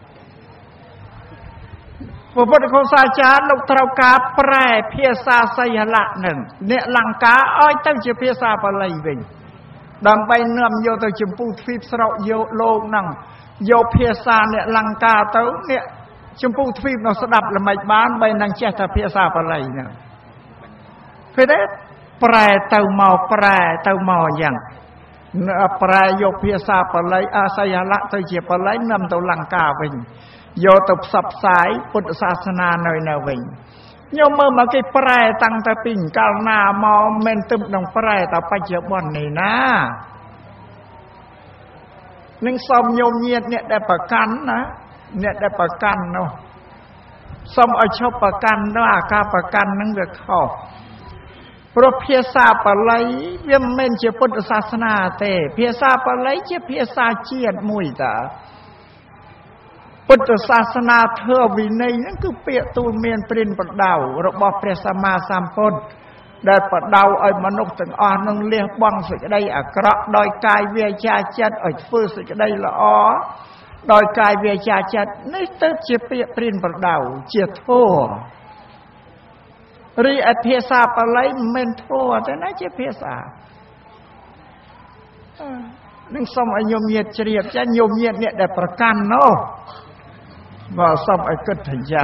B: ព្រះពុទ្ធឃោសាចារ្យលោកត្រូវការប្រែភាសាសីហលៈនឹងអ្នកលង្កាឲ្យទៅជាភាសាបាលីវិញដើម្បីនាំយកទៅចម្ពោះទ្វីបស្រកយកលោកនឹងយកភាសាអ្នកលង្កាទៅអ្នកចម្ពោះទ្វីបនោះស្ដាប់ល្មិចបានបីនឹងចេះតែភាសាបាលីហ្នឹងពេលទេប្រែទៅមកយ៉ាងប្រែយកភាសាបាលីសីហលៈទៅជាបាលីនាំទៅលង្កាវិញយកទៅផ្សព្វផ្សាយពុទ្ធសាសនានៅវិញញោមមើលមកគេប្រែតាំងតែពីកាលណាមកមិនទឹមនឹងប្រែតែបច្ចុប្បន្ននេះណានឹងសូមញោមញាតអ្នកដែលប្រកាន់ណាអ្នកដែលប្រកាន់នោះសូមឲ្យឈប់ប្រកាន់នោះអាការប្រកាន់នឹងវាខុសព្រោះភាសាបាលីវាមិនមែនជាពុទ្ធសាសនាទេភាសាបាលីជាភាសាជាតិមួយតាពុទ្ធសាសនាធម៌វិន័យហ្នឹងគឺពាក្យទូលមានព្រានប្រដៅរបស់ព្រះសម្មាសម្ពុទ្ធដែលប្រដៅឲ្យមនុស្សទាំងអស់នឹងលះបង់សេចក្តីអាក្រក់ដោយកាយវាចាចិត្តឲ្យធ្វើសេចក្តីល្អដោយកាយវាចាចិត្តនេះទៅជាពាក្យព្រានប្រដៅជាធម៌រីឯភាសាបាលីមិនមែនធម៌ទេណាជាភាសានឹងសូមឲ្យញោមញាតជ្រាបចាញោមញាតអ្នកដែលប្រកាន់នោះបើសូមឲ្យគិតថាយ៉ាង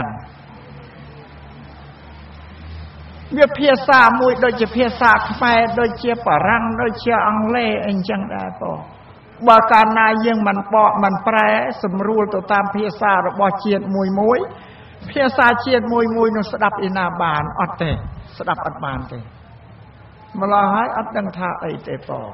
B: វាភាសាមួយដូចជាភាសាខ្មែរដូចជាបារាំងដូចជាអង់គ្លេសអីចឹងដែរបងបើកាលណាយើងមិនបកមិនប្រែសម្រួលទៅតាមភាសារបស់ជាតិមួយភាសាជាតិមួយនោះស្ដាប់ឯណាបានអត់ទេស្ដាប់អត់បានទេម្ល៉េះហើយអត់ដឹងថាអីទេបង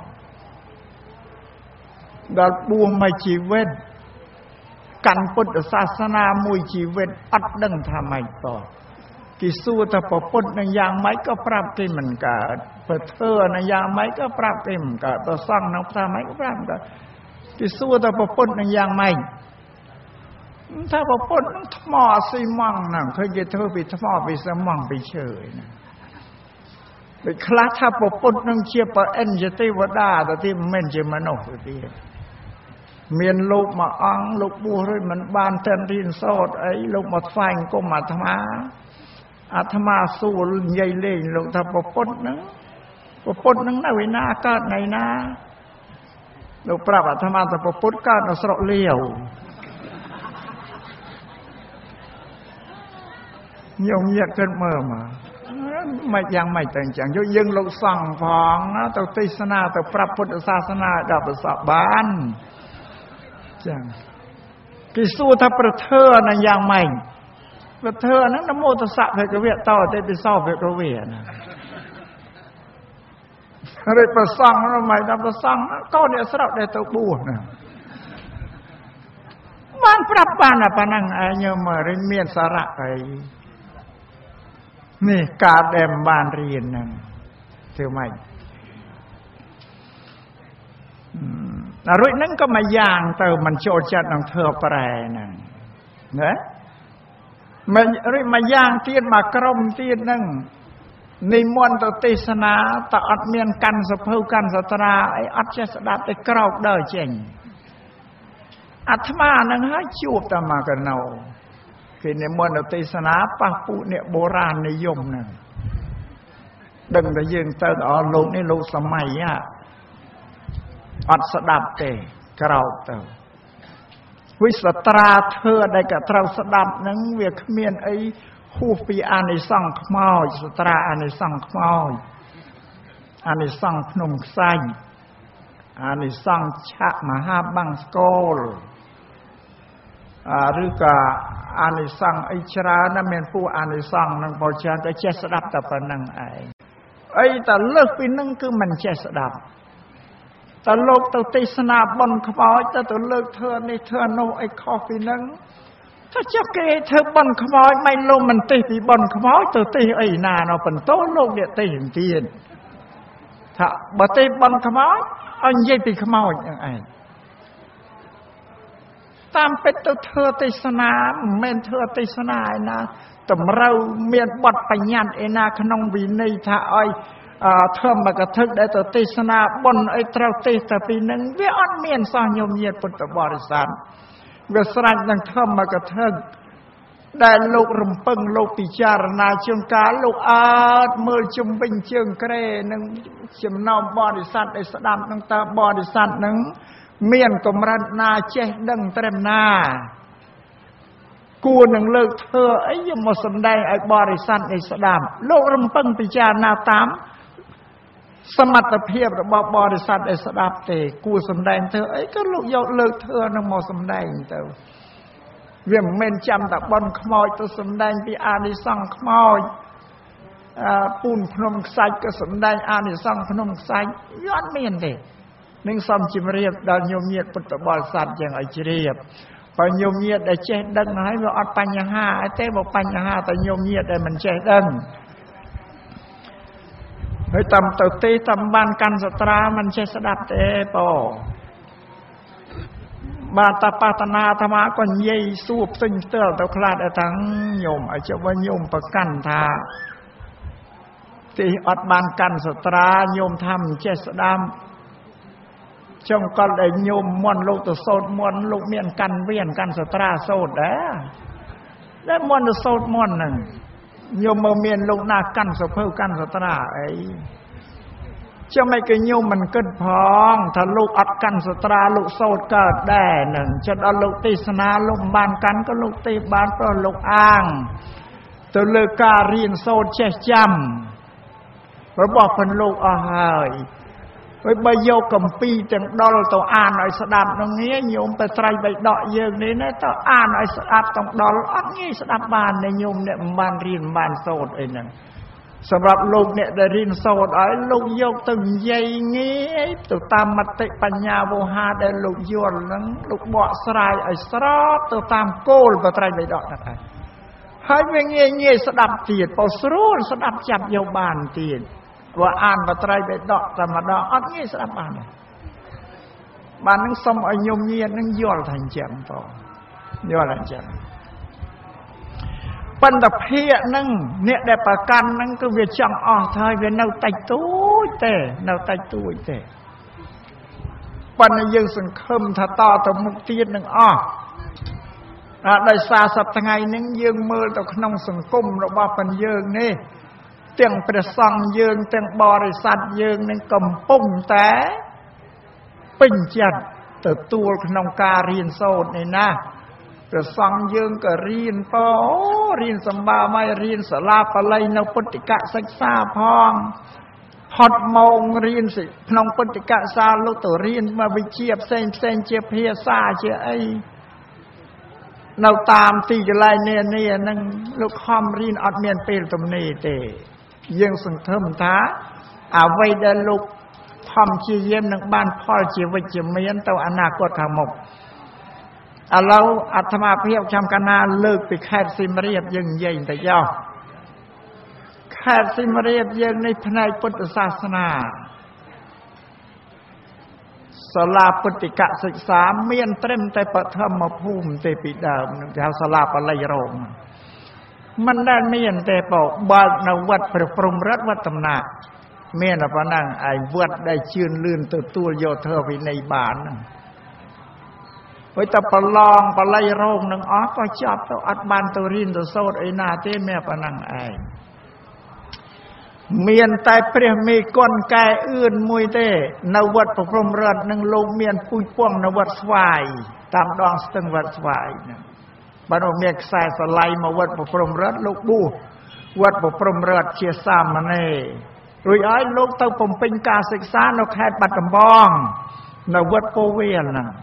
B: ដល់បួសមួយជីវិតកាន់ពុទ្ធសាសនាមួយជីវិតអត់ដឹងថាម៉េចតគេសួរថាប្រពុតនឹងយ៉ាងម៉េចក៏ប្រាប់គេមិនកើតប្រធ្វើនឹងយ៉ាងម៉េចក៏ប្រាប់គេមិនកើតប្រសង់នឹងថាម៉េចក៏ប្រាប់កើតគេសួរថាប្រពុតនឹងយ៉ាងម៉េចថាប្រពុតនឹងថ្មស៊ីម៉ង់ហ្នឹងឃើញគេធ្វើពីថ្មពីស៊ីម៉ង់ពីឈើណាដូចខ្លះថាប្រពុតនឹងជាប្រអិនជាទេវតាទៅទីមិនមែនជាមនុស្សទេមានលោកមួយអង្គលោកបួសរួចមិនបានតែរៀនសូត្រអីលោកមកថ្វាយអង្គមអាត្មាសួរនិយាយលេងលោកថាប្រពុតហ្នឹងនៅឯណាកើតនៅណាលោកប្រាប់អាត្មាថាប្រពុតកើតនៅស្រុកលាវញោមញាតគិតមើលមកមិនយ៉ាងម៉េចទៅអញ្ចឹងយើងលោកសង្ឃផងទៅទេសនាទៅប្រាប់ពុទ្ធសាសនាដល់ប្រសពបានចឹងគេសួរថាប្រធ្វើនឹងយ៉ាងម៉េចប្រធ្វើហ្នឹងនមោតសៈភគវៈតទេពិសោភគវៈណាហើយប្រសង់ហ្នឹងមិនដល់ប្រសង់ក៏អ្នកស្រុកដែលទៅបួសណាបានប្រាប់បានតែប៉ុណ្ណឹងឯងញោមរៀនមានសារៈអីនេះការដែលបានរៀនហ្នឹងធ្វើម៉េចរួចហ្នឹងក៏មួយយ៉ាងទៅមិនចូលចិត្តនឹងធ្វើប្រែហ្នឹងណាមិនរួចមួយយ៉ាងទៀតមកក្រុមទៀតហ្នឹងនិមន្តទៅទេសនាតើអត់មានកាន់សភៅកាន់សត្រាអីអត់ចេះស្ដាប់តែក្រោកដើរចេញអាត្មាហ្នឹងហើយជួបតែមកកណោគេនិមន្តទៅទេសនាប៉ះពួកអ្នកបុរាណនិយមហ្នឹង đừng để dương tơ ở lục này lục sớm mày á ọt sờ đạp tề cầu tờวิสตราเธอได้กับเราสดับนั้นเวียขเมียนไอ้หูปีอานิสังขมอยสตราอานิสังขมอยอานิสังพนมไซอานิสังชะมหาบังสโกลหรือกับอานิสังไอชรานั่นเป็นผู้อานิสังนั่งพอเชื่อแต่เจสดับแต่ปนังไอ้แต่เลิกปีนึงคือมันเจสดับแต่โลกตัวติสนาบนขมอยแต่ตัวเลิกเธอในเธอโนไอ้คอฟีนึงถ้าเจ้าเกยเธอบนขมอยไม่ลงมันตีปีบนขมอยตัวตีไอ้นาเราเป็นโตโลกเดียตีหินเตียนถ้าบ่ตีบนขมอยอันยี่ปีขมอยอย่างไงตามเป็นตัวเธอติสนาเมนเธอติสนาไอ้นาแต่เราเมียนบดปัญญาไอ้นาขนมวินัยถ้าไอ้เธอมากระทึกได้ตัวติสนาบนไอ้เท่าติแต่ปีนึงเวียอันเมียนสร้างโยมเยียปุตตบริษัทเวสรันยังเธอมากระทึกได้โลกรำพึงโลกปิจารณาเชิงการโลกอาดมือจุ่มบิงเชิงเกรนึงจำนองบริษัทไอ้สดามตั้งแต่บริษัทนึงเมียนกมรัตนาเจดังเต็มหน้ากูนึงเลิกเธอไอ้ยังมาสำแดงไอ้บริษัทไอ้สดามโลกรำพึงปิจารณาตามสมรรถเพียบระบบบริษัทไอ้สดับเตกูสำแดงเธอไอ้ก็ลูกยกเลิกเธอนั่งมอสำแดงเธอเวียงเมนจำแต่บนขมอยตัวสำแดงปีอานิสังขมอยปูนพนมไซก็สำแดงอานิสังพนมไซย้อนเมียนเตนึ่งซ้ำจิมเรียบดาวโยมเยียดปุตตบริษัทอย่างไอจิเรียบพอโยมเยียดได้เจดังให้เราอัดปัญญาห้าไอ้เต้บอกปัญญาห้าแต่โยมเยียดได้มันเจดังเฮ้ยตำตัวตีตำบานกันสตรามันเชสดับเตปอบาตาปาตนาธรรมะก็เย่สูบซึ่งเตอตัวคลาดทั้งโยมอาจจะว่าโยมประกันทาที่อัดบานกันสตราโยมทำเชสดับจงก็ได้โยมมวนลูกตัวโซดมวนลูกเมียนกันเวียนกันสตราโซดได้มวนตัวโซดมวนหนึ่งโยมเมียนลูกนากันสะเพิ่กันสตราไอ้จะไม่เกี่ยโยมมันเกิดพองถ้าลูกอัดกันสตราลูกโซดเกิดได้หนึ่งจะเอาลูกตีสนาลูกบานกันก็ลูกตีบานเพราะลูกอ้างตัวเลือกการเรียนโซดเชจำเราบอกเป็นลูกอ้ายไว้ใบโยกำปีจังดอลตัวอ่านไอ้สดับตรงนี้โยมไปไตรใบดอกเยิงนี้นะตัวอ่านไอ้สดับตรงดอลอันนี้สดับบานในโยมเนี่ยบานเรียนบานโซดไอ้นั่นสำหรับลูกเนี่ยได้เรียนโซดไอ้ลูกโยกตึงใหญ่งี้ตัวตามมติปัญญาโวหาได้ลูกยวนนั้นลูกเบาสลายไอ้สระตัวตามโกลไปไตรใบดอกนั่นไอ้ให้เงี้ยเงี้ยสดับเตียดพอสรู้สดับจับโยบานเตียดว่าอ่านปัตรายเบ็ดดอกธรรมดาอันนี้สำหรับบ้านนั่งสมอายุเงียนั่งย่อทันเจียมต่อย่อทันเจียมปัญตะเพียนั่งเนี่ยได้ประกันนั่งก็เวียจังอ๋อไทยเวียนเอาไตตู้เตะเอาไตตู้เตะปัญญาสังคมถ้าต่อต่อมุกตีนั่งอ๋อได้ซาสับทั้งไงนั่งยืงมือต่อขนมสังคมเราว่าปัญญานี่เตียงประสังยืงเตียงบริษัทยืงนั่งกำปุ่งแต่ปิ้งจัดแต่ตัวขนมการเรียนโซดนี่นะประสังยืงก็เรียนปอเรียนสมบาไม่เรียนสลาปะไรนปฏิกะศึกษาพองฮอดมองเรียนสิขนมปฏิกะซาลูกตัวเรียนมาวิเชียบเซนเจียเพียซาเจียไอเราตามตีจะไล่เนี่ยนั่งลูกคอมเรียนอัดเมียนเป็นตรงนี้เตยังสังเทิมท้าเอาไว้ได้ลูกทำเชี่ยเยี่ยมนักบ้านพ่อเชี่ยวิจิเมียนตัวอนาคตทางหมกเราอัตมาเพียบชำกันนาเลิกไปแค่ซิมเรียบยังใหญ่แต่ย่อแค่ซิมเรียบยังในภายพุทธศาสนาสลาปฏิกะศึกษาเมียนเต็มแต่ปฐมภูมิเตปิดามแถวสลาปะไลโรงมันได้เมียนแต่ปอกบาณวัดประพรมรัฐวัดตำหนักเมียนพนังไอ้วัดได้ชื่นลื่นตัวโยเธอไปในบ้านไว้แต่ปลองปไลโรงนึงอ๋อก็จับตัวอัดบานตัวรินตัวโซดไอ้นาเต้แม่พนังไอ้เมียนใต้เปรียมีก้นกายอื่นมวยเต้นวัดประพรมรัตนึงลงเมียนปุยป้วงนวัดสวายตามดองสตึงวัดสวายเนี่ยบ้านเมียกสายสไลมาวัดประพรมรัตลูกบูวัดประพรมรัตเชียสามมันเน่รุ่ยอ้อยลูกเต้าผมเป็นการศึกษาในแคดบัดกำบองนวัดโปเวียนนะ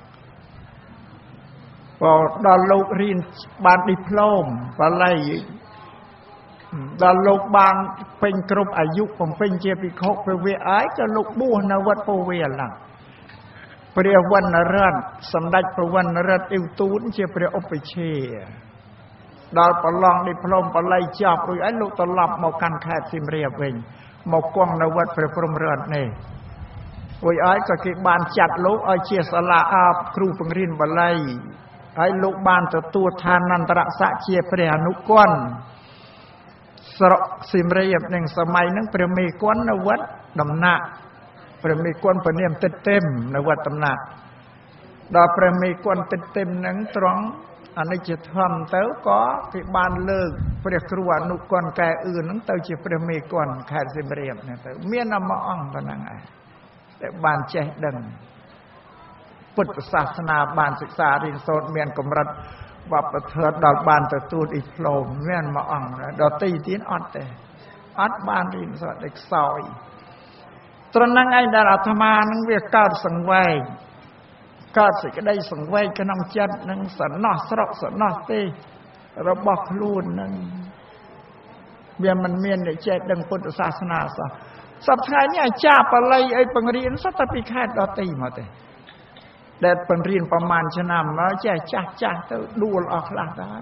B: พอดอลลูกเรียนบานดิพโลมปไลดอลลูกบานเป็นกรุ๊ปอายุผมเป็นเจปิโคไปเวียไอ้จะลูกบูนวัดโปเวียนล่ะเปรียวันนรัตสำดัจประวันนรัตอิวตูนเชียเปรียอปเชียดอลปลองดิพโลมปไลจับรุ่ยไอ้ลูกตลับมากันแคดซิมเรียบเองมากวางนวัดประพรมรัตนี่รุ่ยไอ้ก็เก็บบานจัดลูกไอ้เชียสลาอาบครูปังรินบไลไอ้ลูกบ้านตัวทานนันตระสะเชียเปรียนุก้อนสระสิมเรียบหนึ่งสมัยนั้นเปรียมีก้อนนวัดดำหน้าเปรียมีก้อนเปรียมเต็มนวัดดำหน้าดอกเปรียมีก้อนเต็มหนึ่งตรงอันนี้จะทำเต้าก็ที่บ้านเลิกเปรียครัวนุก้อนแก่อื่นนั้นเต้าจะเปรียมีก้อนแค่สิมเรียบเนี่ยเต้าเมียนำมาอ่องกันนั่งไงแต่บ้านเจ๊ดังพุทธศาสนาบานศึกษาเรียนโซนเมียนกำรัดว่าประเทิดดอกบานตะตูดอีโลมเมียนมาอ่างดอกตีตีนอดแต่อดบานเรียนโซนเด็กซอยตอนนั้นไอ้ดาราธรรมานั่งเวียก้าวสังเวยก้าวสิก็ได้สังเวยขนมจัดนั่งสันนอสระสันนอตีระบอกลูนนั่งเมียนมันเมียนเนี่ยเจ็ดดังพุทธศาสนาซะสัปดาห์นี้จ้าปะเลยไอ้ปังเรียนสัตปิแค่ดอกตีมาแต่แดดเป็นเรียนประมาณชนะมาแจ้จ้าเต้าดูออกหลักได้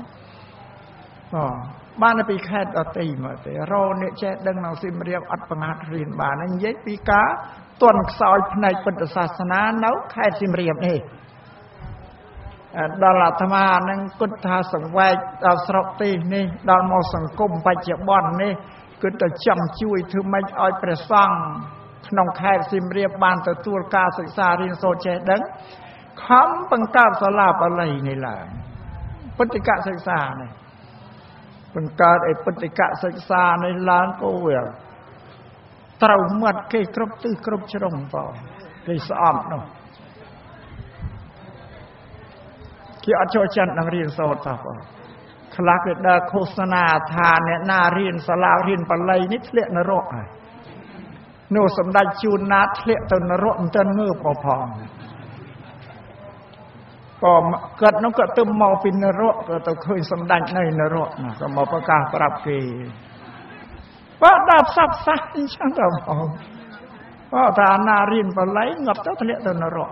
B: บ้านปีแค่ดตีมาแต่เราเนี่ยแจ้ดังนางซิมเรียกอัดปังหัดเรียนบ้านนั่นยัยปีกาต้นซอยในพุทธศาสนาเนาแค่ซิมเรียบนี่ดาราธรรมานั่งกุฏาสังเวชดาวสระตีนี่ดาวมอสังคมไปเจ็บบอนนี่กุฏาจำช่วยถือไม่อ้อยประซังขนมแค่ซิมเรียบบ้านแต่ตัวกาศึกษาเรียนโซเจดังคำปังกาสลาบอะไรนี่แหละปฏิกะศึกษาเนี่ยปังกาไอ้ปฏิกะศึกษาในล้านโกเวลเต่ามัดเกยครบตื้อครบชรงต่อเกยสอบเนาะที่อาจารย์จันนักเรียนโซต่อไปคลาเกิดโฆษณาทานเนี่ยนาเรียนสลาเรียนปลัยนิทเละนรกไงโนสมดัยจูนนัดเละตนนรกมันจะเงือบพองก็เกิดน้องก็ตึมมอปินนรกก็ต้องเคยสำดัญในนรกนะก็มาประกาศปรับเกยว่าดาบซับซ้ายช่างดาบมองว่าถ้านารินปไหลงับเจ้าทะเลตนรก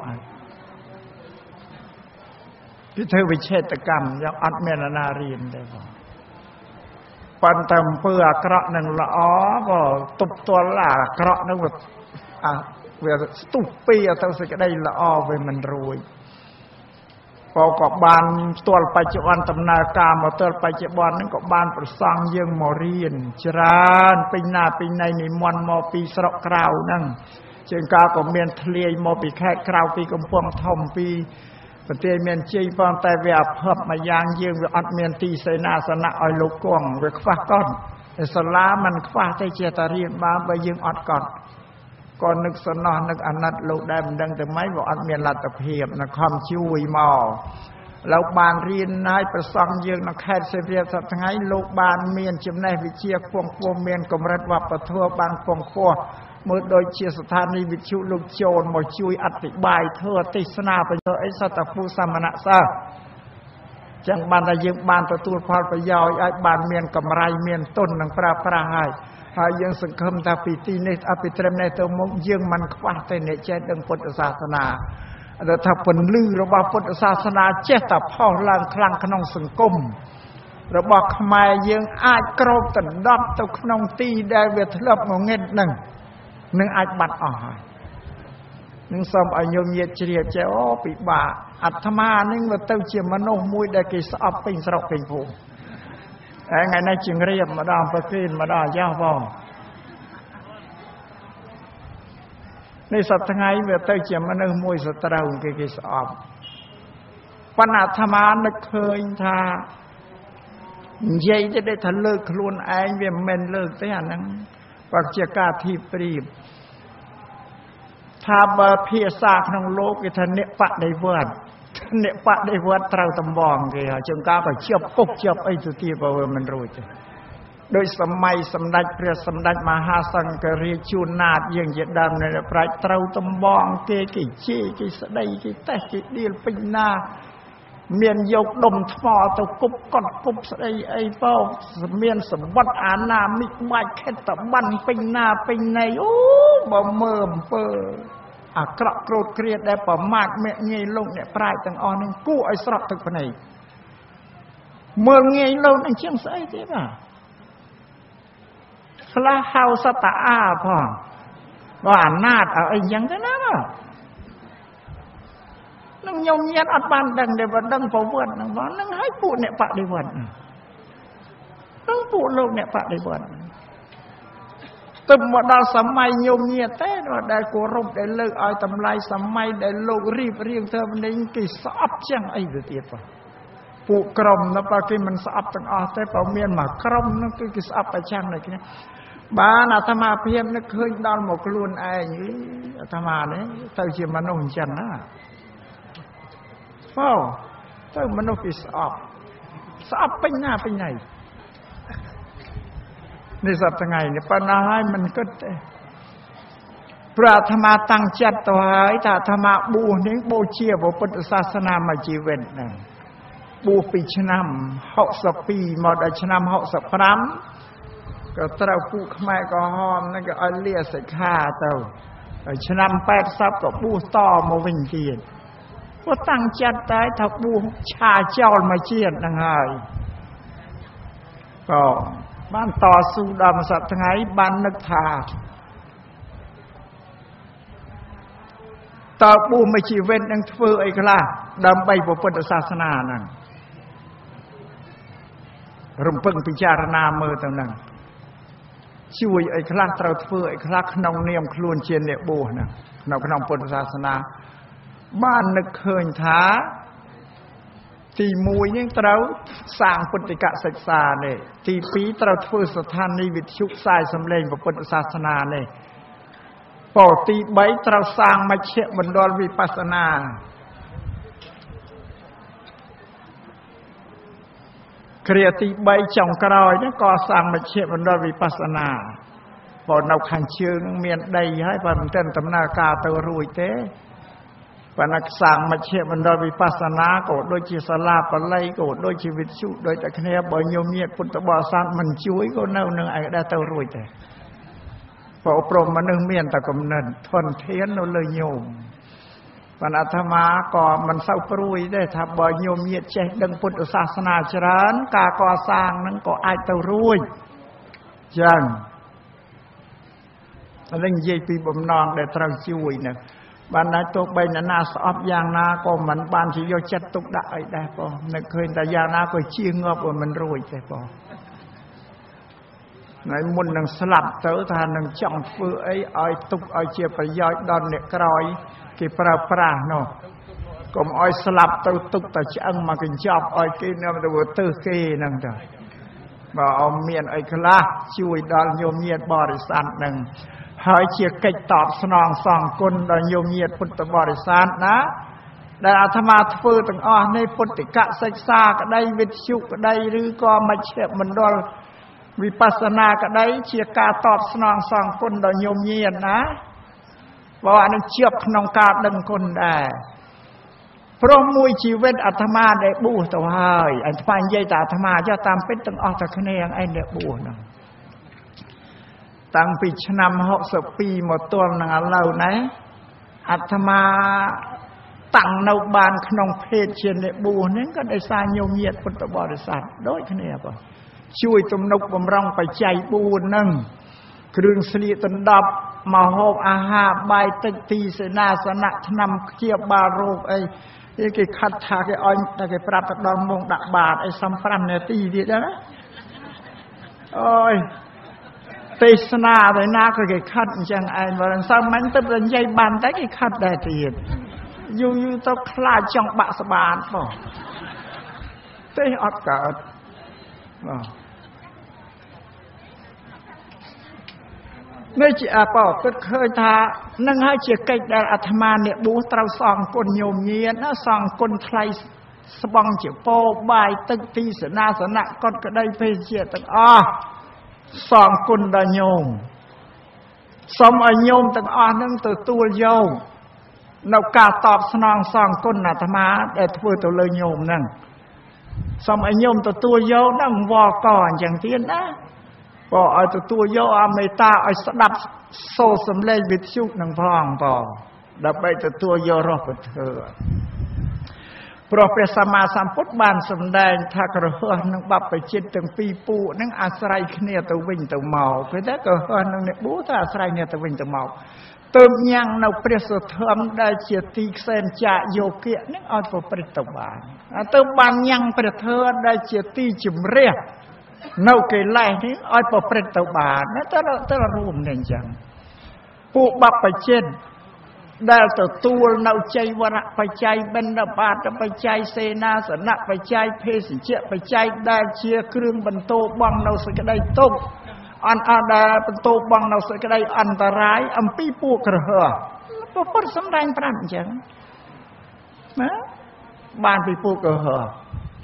B: ที่เธอวิเชตกรรมยังอัดเมนนารินได้บ่ปันเติมเปลือกกระหนึ่งละอ๋อบ่ตุบตัวละกระนึกว่าเวลาตุบปีเท่าสิก็ได้ละอ๋อเวมันรวยพอกับบานตัวปัจจุบันตำนากามาตัวปัจจุบันนั้นกับบานประสังยังมอเรียนจรานปีนาปีในนิมนต์มอปีสระกราวนั่งเชิงกาก็เมียนทะเลมอปีแค่กราวปีกำพวงทอมปีปฏิเมียนจีปองแต่เวียเพิ่มมายางยังเวียอัดเมียนตีเสนาสนะออยลูกกวงเวียคว้าก้อนสลามันคว้าใจเจตาเรียนมาไปยังอัดก่อนก่อนนึกสนอนนึกอนัตลูกได้มันดังแต่ไม่บอกอันเมียนลัตเพียบนะความช่วยมอแล้วบานเรียนนายประสังยืงนะแค่เสียสัตย์ไงลูกบานเมียนจำแนกวิเชียพวงพวงเมียนกมรัดวับประทัวบานพวงพวงเมื่อโดยเชียสถานีวิชุลูกโจรมาช่วยอธิบายเธอติสนาไปเจอไอ้สัตภูสามณะซะจังบานได้ยืมบานประตูพอประยอยไอ้บานเมียนกำไรเมียนต้นนังปราปราหายหายังสังคมตาปีตีในอภิเตรมในตัวมงยังมันคว้าแต่ในเจดังพุทธศาสนาแต่ถ้าผลลือระบาพุทธศาสนาเจตแต่พ่อลางคลังขนมสังคมระบาขมายยังอาจกรอบตันดับตัวขนมตีได้เวทเลิบงเงินหนึ่งอาจบัดอ่อยหนึ่งสมอายุเยเจียเจ้าปีบาอัตมาหนึ่งว่าเต้าเจียมโนมวยได้กิสอบเป็นสระเป็นภูไงในจึงเรียบมาดามประกินมาดาย่าบ่ในสัตว์ไงเมื่อเตยเจียมมันมวยสตราหุ่นกิสอบปนาธรรมานึกเคยท่าใหญ่จะได้ทะเลคลุนไอเวียมเมนเลิกแต่อย่างนั้นปัจเจกาที่ปรีบถ้าบาเพียซาក្នុងលោកគេថាអ្នកបដិវត្តអ្នកបដិវត្តត្រូវតំបងគេជើងការក៏ជាប់គុកជាប់អីទៅទៀតបើមិនរួចទេដោយសម័យសម្ដេចព្រះសម្ដេចមហាសង្ឃរាជជួនណាតយើងជាដើមនៅប្រាជ្ញត្រូវតំបងគេជេរគេស្ដីគេតេះគេដៀលពេញណាមានយកដុំថ្មទៅគប់កត់គប់ស្ដីអីពោមានសម្បត្តិអាណាមិកបាច់ខិតតបានពេញណាពេញណីអូបើមើលអំពើអាក្រក់ក្រោតគ្រាតដែលប្រមាថមាក់ងាយលោកអ្នកប្រាជ្ញទាំងអស់នឹងគួរឲ្យស្រក់ទឹកភ្នែកមើលងាយលោកនឹងជាងស្អីទេបាទខ្លះហៅសត្វតាអាផងបើអាណាតអីយ៉ាងទៅណាបាទនឹងញោមញាតអត់បានដឹងទេបើដឹងប្រវត្តិហ្នឹងបងហ្នឹងឲ្យពួកអ្នកបដិវត្តហ្នឹងពួកលោកអ្នកបដិវត្តទៅមកដល់សម័យញោមញាតទេដែលគោរពដែលលើកឲ្យតម្លៃសម័យដែលលោករៀបរៀងធ្វើនេះគេស្អប់ចឹងអីទៅទៀតបងពួកក្រុមនោះបើគេមិនស្អប់ទាំងអស់ទេបើមានមួយក្រុមនោះគឺគេស្អប់តែចឹងតែគ្នាបានអាត្មាភាពនឹកឃើញដល់មកខ្លួនឯងអាត្មានេះទៅជាមនុស្សអញ្ចឹងណាទៅមនុស្សគេស្អប់ពេញណាពេញណីនេះសប្តាហ៍ថ្ងៃនេះប៉ុណ្ណាហើយមិនគិតទេព្រះអាត្មាតាំងចិត្តទៅហើយថាអាត្មាបួសនេះបូជាព្រះពុទ្ធសាសនាមួយជីវិតហ្នឹងបួសពីឆ្នាំ62មកដល់ឆ្នាំ65ក៏ត្រូវពួកខ្មែរក្រហមហ្នឹងក៏ឲ្យលាសិក្ខាទៅហើយឆ្នាំ80ក៏បួសតមកវិញទៀតព្រោះតាំងចិត្តតែថាបួសឆាចោលមកជាតិហ្នឹងហើយក៏បានតស៊ូដល់មួយសប្តាហ៍ថ្ងៃបាននឹកថាតើបួសមួយជីវិតនឹងធ្វើអីខ្លះដើម្បីព្រះពុទ្ធសាសនាហ្នឹងរំពឹងពិចារណាមើលទៅហ្នឹងជួយអីខ្លះត្រូវធ្វើអីខ្លះក្នុងនាមខ្លួនជាអ្នកបួសហ្នឹងនៅក្នុងពុទ្ធសាសនាបាននឹកឃើញថាទី1នេះត្រូវសាងពុទ្ធិកសិក្សានេះទី2ត្រូវធ្វើស្ថានីយវិទ្យុផ្សាយសម្លេងពុទ្ធសាសនានេះពោលទី3ត្រូវសាងមជ្ឈមណ្ឌលវិបស្សនាគ្រាទី3ចុងក្រោយនេះក៏សាងមជ្ឈមណ្ឌលវិបស្សនាបើនៅខាងជើងមានដីហើយបើមិនទាន់ដំណើរការទៅរួចទេប៉ុន្តែសាងមជ្ឈមណ្ឌលវិបស្សនាក៏ដូចជាសាលាបាលីក៏ដូចជាវិទ្យុដូចតែគ្នាបើញោមញាតពុទ្ធបរិស័ទមិនជួយក៏នៅនឹងឯដែរទៅរួចដែរព្រោះព្រមមនុស្សមានតែគំនិតធនធាននៅលើញោមប៉ុន្តែអាត្មាក៏មិនសូវព្រួយទេថាបើញោមញាតចេះដឹងពុទ្ធសាសនាច្រើនការកសាងនឹងក៏អាចទៅរួចចឹងតែនិយាយពីបំណងដែលត្រូវជួយហ្នឹងបានតែទោះបីអ្នកណាស្អប់យ៉ាងណាក៏មិនបានជាយកចិត្តទុកដាក់អីដែរបងនឹកឃើញតែយ៉ាងណាក៏ជាងាប់មិនរួចទេបងថ្ងៃមុននឹងស្លាប់ទៅថានឹងចង់ធ្វើអីឲ្យទុកឲ្យជាប្រយោជន៍ដល់អ្នកក្រោយគេប្រើប្រាស់នោះកុំឲ្យស្លាប់ទៅទុកតែឆ្អឹងមកកញ្ចប់ឲ្យគេនាំទៅទៅគេហ្នឹងទៅបើអមមានអីខ្លះជួយដល់ញោមញាតបរិស័ទហ្នឹងហើយជាកិច្ចតបស្នងសងគុណដល់ញោមញាតពុទ្ធបរិស័ទណាដែលអាត្មាធ្វើទាំងអស់នេះពុទ្ធិកសិក្សាក្តីវិទ្យុក្តីឬក៏មជ្ឈមណ្ឌលវិបស្សនាក្តីជាការតបស្នងសងគុណដល់ញោមញាតណាបើអានឹងជាប់ក្នុងការដឹងគុណដែរព្រោះមួយជីវិតអាត្មាដែលបួសទៅហើយអាត្មានិយាយតែអាត្មាចុះតាមពិតទាំងអស់តែគ្នាឯងដែលបួសហ្នឹងតាំងពីឆ្នាំ62មកទល់នឹងឥឡូវនេះអាត្មាតាំងនៅបានក្នុងភេទជាអ្នកបួសហ្នឹងក៏ដោយសារញោមញាតពុទ្ធបរិស័ទដូចគ្នាបងជួយទំនុកបំរុងបច្ច័យ4ហ្នឹងគ្រឿងស្លៀកដណ្ដប់មហូបអាហារបាយទឹកទីសេនាសនៈថ្នាំព្យាបាលរោគអីគេខិតថាគេឲ្យតែគេប្រាប់ទៅដល់ម៉ោងដាក់បាតអីសំ5នាទីទៀតណាអូយទេសនាទៅណាក៏គេខិតអញ្ចឹងឯងបើមិនសមមិនទៅនិយាយបានតែគេខិតដែរទៀតយូរទៅខ្លាចចង់បាក់ស្បាតផងទេអត់កើត nơi chị bảo cất khơi tha nâng hai chị cách đã atma nè bố trao song con nhôm nhiên nó song con thay bong chị po bài tân ti sở na sở nặng con cái đây phê chị tận song con đã nhôm xong ở nhôm tận nâng từ tua dâu nấu cả tọp song song con là atma để thua từ lời nhôm nâng xong ở nhôm từ tua dâu nâng vò còn chẳng tiến á bỏ ở từ tua dâu mấy ta ở đập xô sầm lên bị chút nâng phong bỏ đập bay từ tua dâu rồi phải thừa Profesor Samput ban sầm đen thà cờ hơ nâng bắpไปจิตtừng pi pu nângอาศัยគ្នាទៅវិញទៅមកពេលតែក៏ហឺនឹងអ្នកប៊ូថាអាស្រ័យគ្នាទៅវិញទៅមកទើបញ៉ាំងនៅព្រះសុធម្មដែលជាទីខ្សែនចាយោគៈនឹងឲ្យប្រព្រឹត្តទៅបានទើបបានញ៉ាំងព្រះធម៌ដែលជាទីជំរះនៅកិលេសនេះឲ្យប្រព្រឹត្តទៅបានទៅរួមនេះអញ្ចឹងពួកបព្វជិតដែលទទួលនៅជ័យវរៈបច្ច័យបិណ្ឌបាតបច្ច័យសេនាសនៈបច្ច័យភេសជ្ជៈបច្ច័យដែលជាគ្រឿងបន្តបងនៅសេចក្តីទុក្ខអន្តរដែលបន្តបងនៅសេចក្តីអន្តរាយអំពីពួកក្រហមពុទ្ធសម្ដែងប្រាប់អញ្ចឹងណាបានពីពួកក្រហម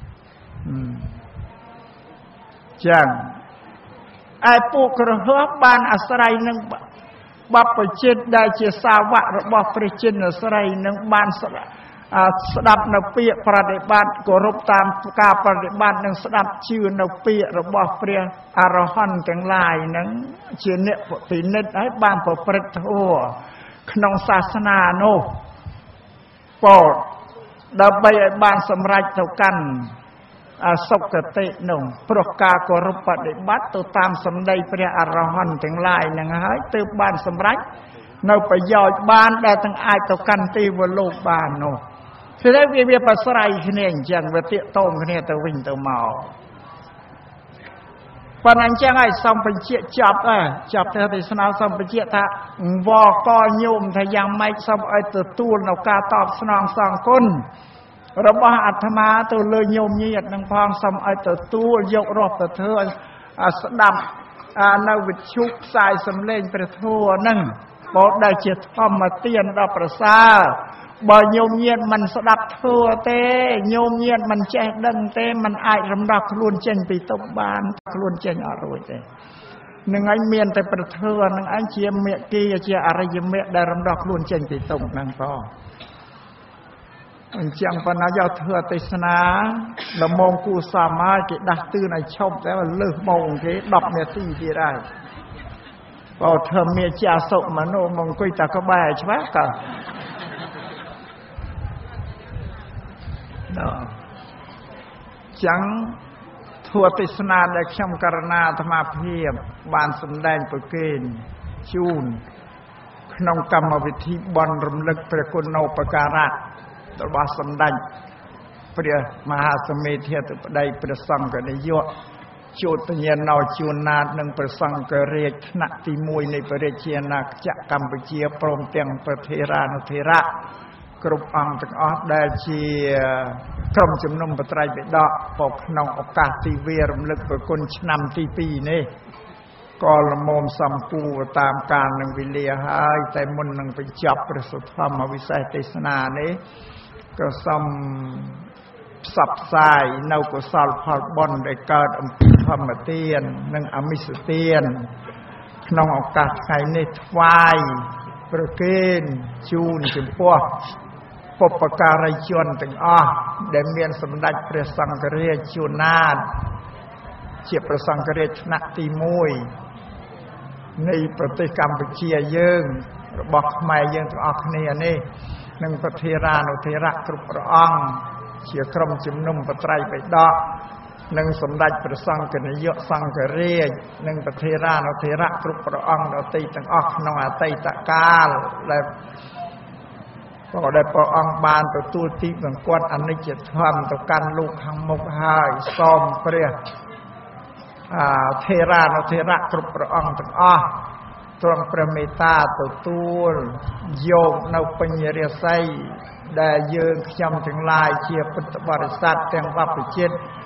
B: ចឹងឯពួកក្រហមបានអាស្រ័យនឹងបព្វជិតដែលជាសាវករបស់ព្រះចិនស្រីនឹងបានស្ដាប់នៅពាក្យប្រតិបត្តិគោរពតាមការប្រតិបត្តិនិងស្ដាប់ជឿនៅពាក្យរបស់ព្រះអរហន្តទាំងឡាយនឹងជាអ្នកពិនិត្យហើយបានប្រព្រឹត្តធម៌ក្នុងសាសនានោះពោលដើម្បីឲ្យបានសម្រេចទៅកាន់សុគតិនោះព្រោះការគោរពបដិបត្តិទៅតាមសម្ដីព្រះអរហន្តទាំងឡាយនឹងហើយទើបបានសម្រេចនៅប្រយោជន៍បានដែលទាំងអាចទៅកាន់ទេវលោកបាននោះគឺវាប្រស្រ័យគ្នាអញ្ចឹងវាទាក់ទងគ្នាទៅវិញទៅមកប៉ុន្តែអញ្ចឹងហើយសំបញ្ជាចាប់ទៅទេសនាសំបញ្ជាថាវកញោមថាយ៉ាងម៉េចសូមឲ្យទទួលនៅការតបស្នងសងគុណរបស់អាត្មាទៅលើញោមញាតិនឹងផងសូមឲ្យទទួលយករស់ទៅធ្វើស្ដាប់នៅវិទ្យុផ្សាយសម្លេងព្រះធម៌នឹងបើដែលជាធម្មទានដ៏ប្រសើរបើញោមញាតិមិនស្ដាប់ធម៌ទេញោមញាតិមិនចេះដឹងទេមិនអាចរំដោះខ្លួនចេញពីទុក្ខបានខ្លួនចេញអត់រួចទេនឹងឯងមានតែព្រះធម៌នឹងឯងជាមេគីជាអរិយមគ្គដែលរំដោះខ្លួនចេញពីទុក្ខហ្នឹងផងអញ្ចឹងប៉ុន្តែយកធ្វើទេសនាល្មមគូសាមហើយគេដាស់តឿនឲ្យឈប់តែលើសម៉ោងគេ10នាទីទៀតហើយបើធ្វើមានជាអសុមនុស្សមកអង្គុយតែក្បែរច្បាស់តើចឹងធ្វើទេសនាដែលខ្ញុំករណាអាត្មាភាពបានសម្ដែងប្រគេនជូនក្នុងកម្មវិធីបន់រំលឹកព្រះគុណូបការៈរបស់សម្ដេចព្រះមហាសមេធាធិបតីព្រះសង្ឃនាយកជោតញ្ញាណោជួនណាតនិងព្រះសង្ឃរាជថ្នាក់ទី1នៃព្រះរាជាណាចក្រកម្ពុជាព្រមទាំងព្រះថេរានុថេរៈគ្រប់អង្គទាំងអស់ដែលជាក្រុមជំនុំបត្រៃបិដកpåក្នុងឱកាសទីវារំលឹកព្រះគុណឆ្នាំទី2នេះក៏លមមសម្ពូរតាមកាលនឹងវេលាហើយតែមុននឹងបញ្ចប់ព្រះសុធម្មវិសេសទេសនានេះក៏សូមផ្សព្វផ្សាយនៅកុសលផលបុណ្យដែលកើតអំពីធម្មទាននិងអមិសទានក្នុងឱកាសថ្ងៃនេះថ្វាយប្រគេនជូនចំពោះបុព្វការីជនទាំងអស់ដែលមានសម្ដេចព្រះសង្ឃរាជជួនណាតជាព្រះសង្ឃរាជថ្នាក់ទី1នៃប្រទេសកម្ពុជាយើងរបស់ខ្មែរយើងទាំងអស់គ្នានេះនិងព្រះថេរានុថេរៈគ្រប់ព្រះអង្គជាក្រុមជំនុំបត្រៃបិដកនិងសម្ដេចព្រះសង្ឃនាយកសង្ឃរាជនិងព្រះថេរានុថេរៈគ្រប់ព្រះអង្គដទៃទាំងអស់ក្នុងអតីតកាលដែលព្រះអង្គបានទទួលទីបង្គាប់អនិច្ចធម៌ទៅកាន់លោកខាងមុខហើយសូមព្រះថេរានុថេរៈគ្រប់ព្រះអង្គទាំងអស់ទ្រង់ព្រះមេត្តាទទួលយកនៅបញ្ញរិស័យដែលយើងខ្ញុំទាំងឡាយជាពុទ្ធបរិស័ទទាំងបព្វជិត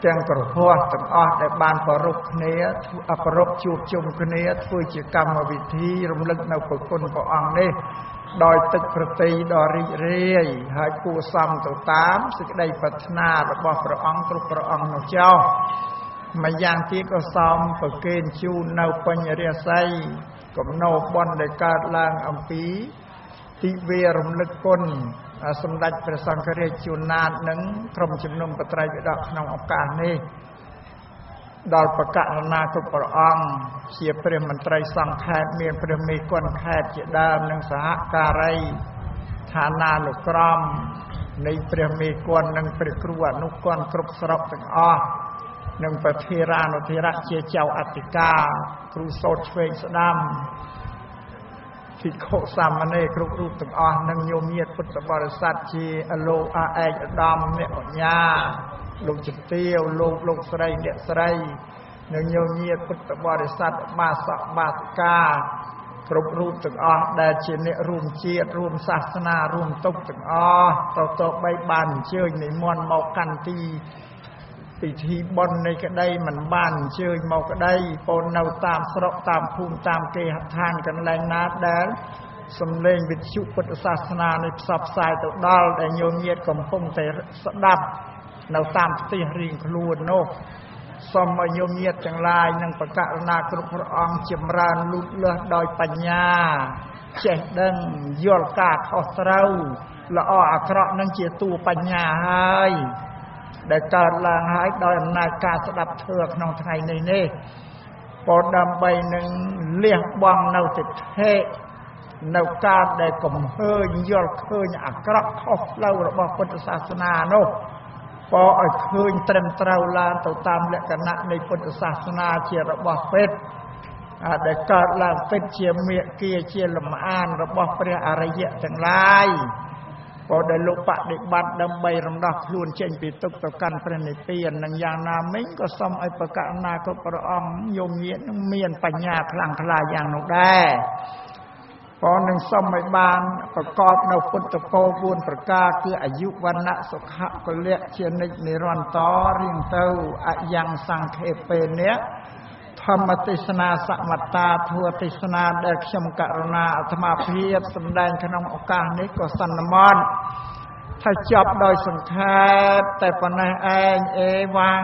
B: ទាំងក្រហមទាំងអស់ដែលបានប្រពគ្នាប្រពជួបជុំគ្នាធ្វើជាកម្មវិធីរំលឹកនៅព្រះគុណព្រះអង្គនេះដោយទឹកប្រតិដ៏រីករាយហើយគួរសមទៅតាមសេចក្តីប្រាថ្នារបស់ព្រះអង្គគ្រប់ព្រះអង្គនោះចុះម្យ៉ាងទៀតក៏សមប្រគេនជូននៅបញ្ញរាសីកំណោបុណ្យដែលកើតឡើងអំពីទិវារំលឹកគុណសម្ដេចព្រះសង្ឃរាជជួនណាតនិងក្រុមជំនុំបត្រៃបិដកក្នុងឱកាសនេះដល់ប្រកាសណាគ្រប់ព្រះអង្គជាព្រះមន្ត្រីសង្ឃខេត្តមានព្រះមេគុណខេត្តជាដើមនិងសហការីឋានានុក្រមនៃព្រះមេគុណនិងព្រះគ្រូអនុគុណគ្រប់ស្រុកទាំងអស់និងប្រធារានុធិរៈជាចៅអធិការគ្រូសូត្រឆ្វេងស្ដាំភិក្ខុសាមណេរគ្រប់រូបទាំងអស់និងញោមញាតិពុទ្ធបរិស័ទជាលោកឯកឧត្តមអ្នកអញ្ញាលោកជំទាវលោកស្រីអ្នកស្រីនិងញោមញាតិពុទ្ធបរិស័ទបាសកបាសិកាគ្រប់រូបទាំងអស់ដែលជាអ្នករួមជាតិរួមសាសនារួមទុកទាំងអស់ទៅបីបានអញ្ជើញនិមន្តមកកាន់ទីពិធីបុណ្យនៃក្តីមិនបានអញ្ជើញមកក្តីពោលនៅតាមស្រុកតាមភូមិតាមគេហដ្ឋានកន្លែងណាដែលសំឡេងវិទ្យុពុទ្ធសាសនានេះផ្សព្វផ្សាយទៅដល់ដែលញោមញាតិកំពុងតែស្ដាប់នៅតាមផ្ទះរៀងខ្លួននោះសូមឲ្យញោមញាតិទាំងឡាយនិងប្រកាសណាគ្រប់ព្រះអង្គចម្រើនលូតលាស់ដោយបញ្ញាចេះដឹងយល់ការខុសត្រូវល្អអាក្រក់នឹងជាតួបញ្ញាហើយដែលកើតឡើងហើយដោយអំណាចការស្ដាប់ធម៌ក្នុងថ្ងៃនេះពោលដើម្បីនឹងលះបង់នៅទិដ្ឋិនៅការដែលកំហើញយល់ឃើញអាក្រក់ខុសផ្លូវរបស់ពុទ្ធសាសនានោះពោលឲ្យឃើញត្រឹមត្រូវឡើងទៅតាមលក្ខណៈនៃពុទ្ធសាសនាជារបស់ពិតដែលកើតឡើងពិតជាមេគាជាលំអានរបស់ព្រះអរិយទាំងឡាយពោលដែលលោកបដិបត្តិដើម្បីរំដោះខ្លួនចេញពីទុក្ខទៅកាន់ព្រះនិព្វាននិងយ៉ាងណាមិញក៏សូមឲ្យប្រកាសណាគ្រប់ព្រះអង្គញោមញាតិនឹងមានបញ្ញាខ្លាំងក្លាយ៉ាងនោះដែរពោលនឹងសូមឲ្យបានប្រកបនៅពុទ្ធពរ4ប្រការគឺអាយុវណ្ណៈសុខៈពលៈជានិច្ចនិរន្តរ៍រៀងទៅអយ៉ាងសង្ខេបេនេះធម្មទេសនាសមត្តាធัวទេសនាដែលខ្ញុំករុណាអាត្មាភាពសម្ដែងក្នុងឱកាសនេះក៏សន្មតថាចប់ដោយសង្ខេបតែប៉ុណ្ណេះឯងអេវ៉ាំង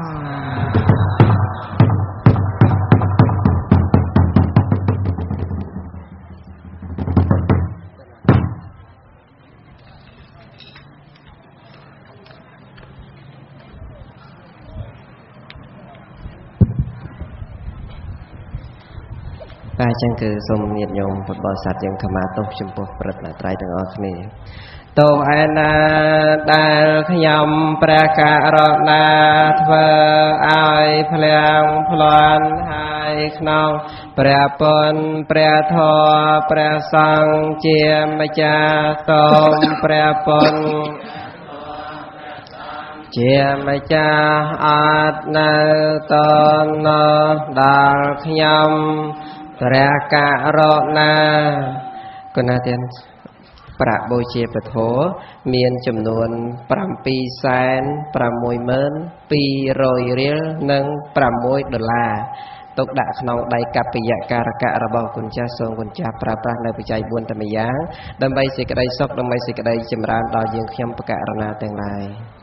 C: តែចឹងគឺសូមញាតិញោមពុទ្ធបរិស័ទយើងខមាទោសចំពោះព្រឹត្តត្រៃទាំងអស់គ្នាទោសឯណាដែលខ្ញុំព្រះករុណាធ្វើឲ្យភ្លៀងភ្លាន់ហើយក្នុងព្រះពុទ្ធព្រះធម៌ព្រះសង្ឃជាម្ចាស់សូមព្រះពុទ្ធជាម្ចាស់អត់នៅតនដល់ខ្ញុំព្រះករុណាគុណទានប្រាក់បូជាពធមានចំនួន760,200,200 រៀលនិង$6ទុកដាក់ក្នុងដៃកប្បយការកៈរបស់គុណចាស់សូមគុណចាស់ប្រើប្រាស់នៅបច្ច័យ4តែម្យ៉ាងដើម្បីសេចក្តីសុខដើម្បីសេចក្តីចម្រើនដល់យើងខ្ញុំបកករណាទាំងឡាយ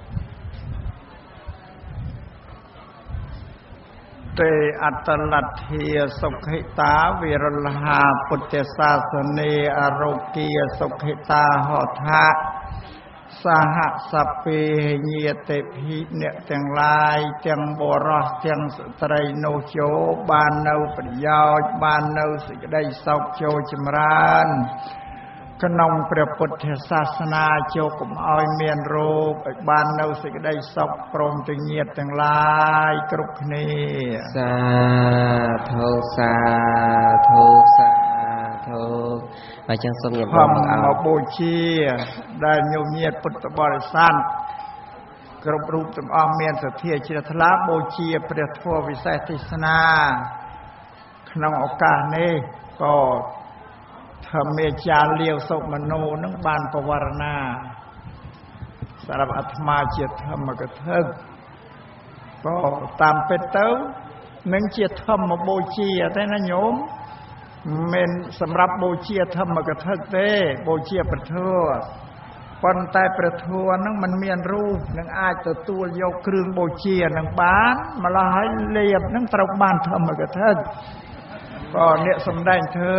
B: ទេអត្តលទ្ធាសុខិតាវិរលហាពុទ្ធសាសនេអរោគាសុខិតាហោថាសហសពេញាតិភិអ្នកទាំងឡាយទាំងបរោះទាំងស្ត្រីនោះចូលបាននៅប្រយោជន៍បាននៅសេចក្តីសុខចូលចម្រើនក្នុងព្រះពុទ្ធសាសនាចូលកុំឲ្យមានរោគឲ្យបាននៅសេចក្តីសុខព្រមទាំងញាតិទាំងឡាយគ្រប់គ្នា
C: សាធុសាធុសាធុហើយចឹងសូមញាតិបងមក
B: បូជាដែលញោមញាតិពុទ្ធបរិស័ទគ្រប់រូបទាំងអស់មានសទ្ធាជ្រះថ្លាបូជាព្រះធម៌វិសេសទេសនាក្នុងឱកាសនេះក៏ធម្មអាចារ្យលាវសុមនោនឹងបានបវរណាសម្រាប់អាត្មាជាធម្មកថាก็ตามเป็ดเต้าនឹងជាធម្មបូជាទេណាញោមមិនសម្រាប់បូជាធម្មកថាទេបូជាព្រះធម៌ប៉ុន្តែព្រះធម៌ហ្នឹងมันមានរូបនឹងអាចទទួលយកគ្រឿងបូជានឹងបានម្ល៉េះហើយលៀបហ្នឹងត្រូវបានធម្មកថាក៏អ្នកសំដែងធ្វើ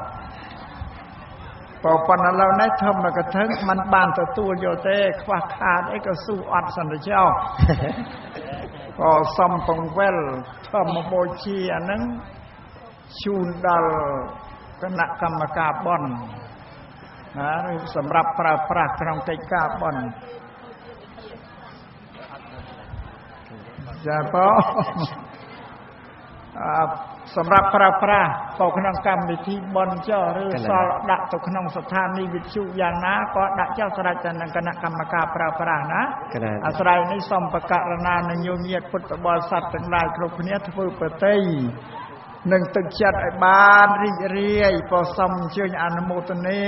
B: ប៉ុន្តែឥឡូវនេះធម្មកថាมันបានទទួលយកទេខ្វះខាតអីក៏ស៊ូអត់សន្តិចោក៏សំពងវិលធម្មបូជាហ្នឹងជូនដល់គណៈកម្មការបន់ណាសម្រាប់ប្រើប្រាស់ក្នុងកិច្ចការបន់ចាបងសម្រាប់ប្រើប្រាស់ទៅក្នុងកម្មវិធីបន់ចុះឬសល់ដាក់ទៅក្នុងស្ថានីយវិទ្យុយ៉ាងណាក៏ដាក់ចុះស្រេចទៅនឹងគណៈកម្មការប្រើប្រាស់ណាអាស្រ័យនេះសូមប្រកាសណានឹងញោមញាតពុទ្ធបរិស័ទទាំងឡាយគ្រប់គ្នាធ្វើប្រតិនឹងទឹកចិត្តឲ្យបានរីករាយក៏សូមអញ្ជើញអនុមោទនា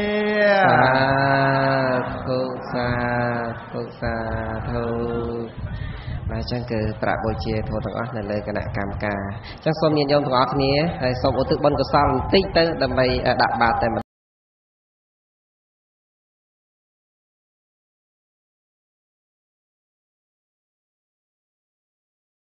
C: សាធុបាទចឹងគឺប្រាក់បូជាធម៌ទាំងអស់នៅលើគណៈកម្មការចឹងសូមញាតិញោមទាំងអស់គ្នាហើយសូមឧទ្ទិសបុណ្យកុសលបន្តិចទៅដើម្បីដាក់បាតតែ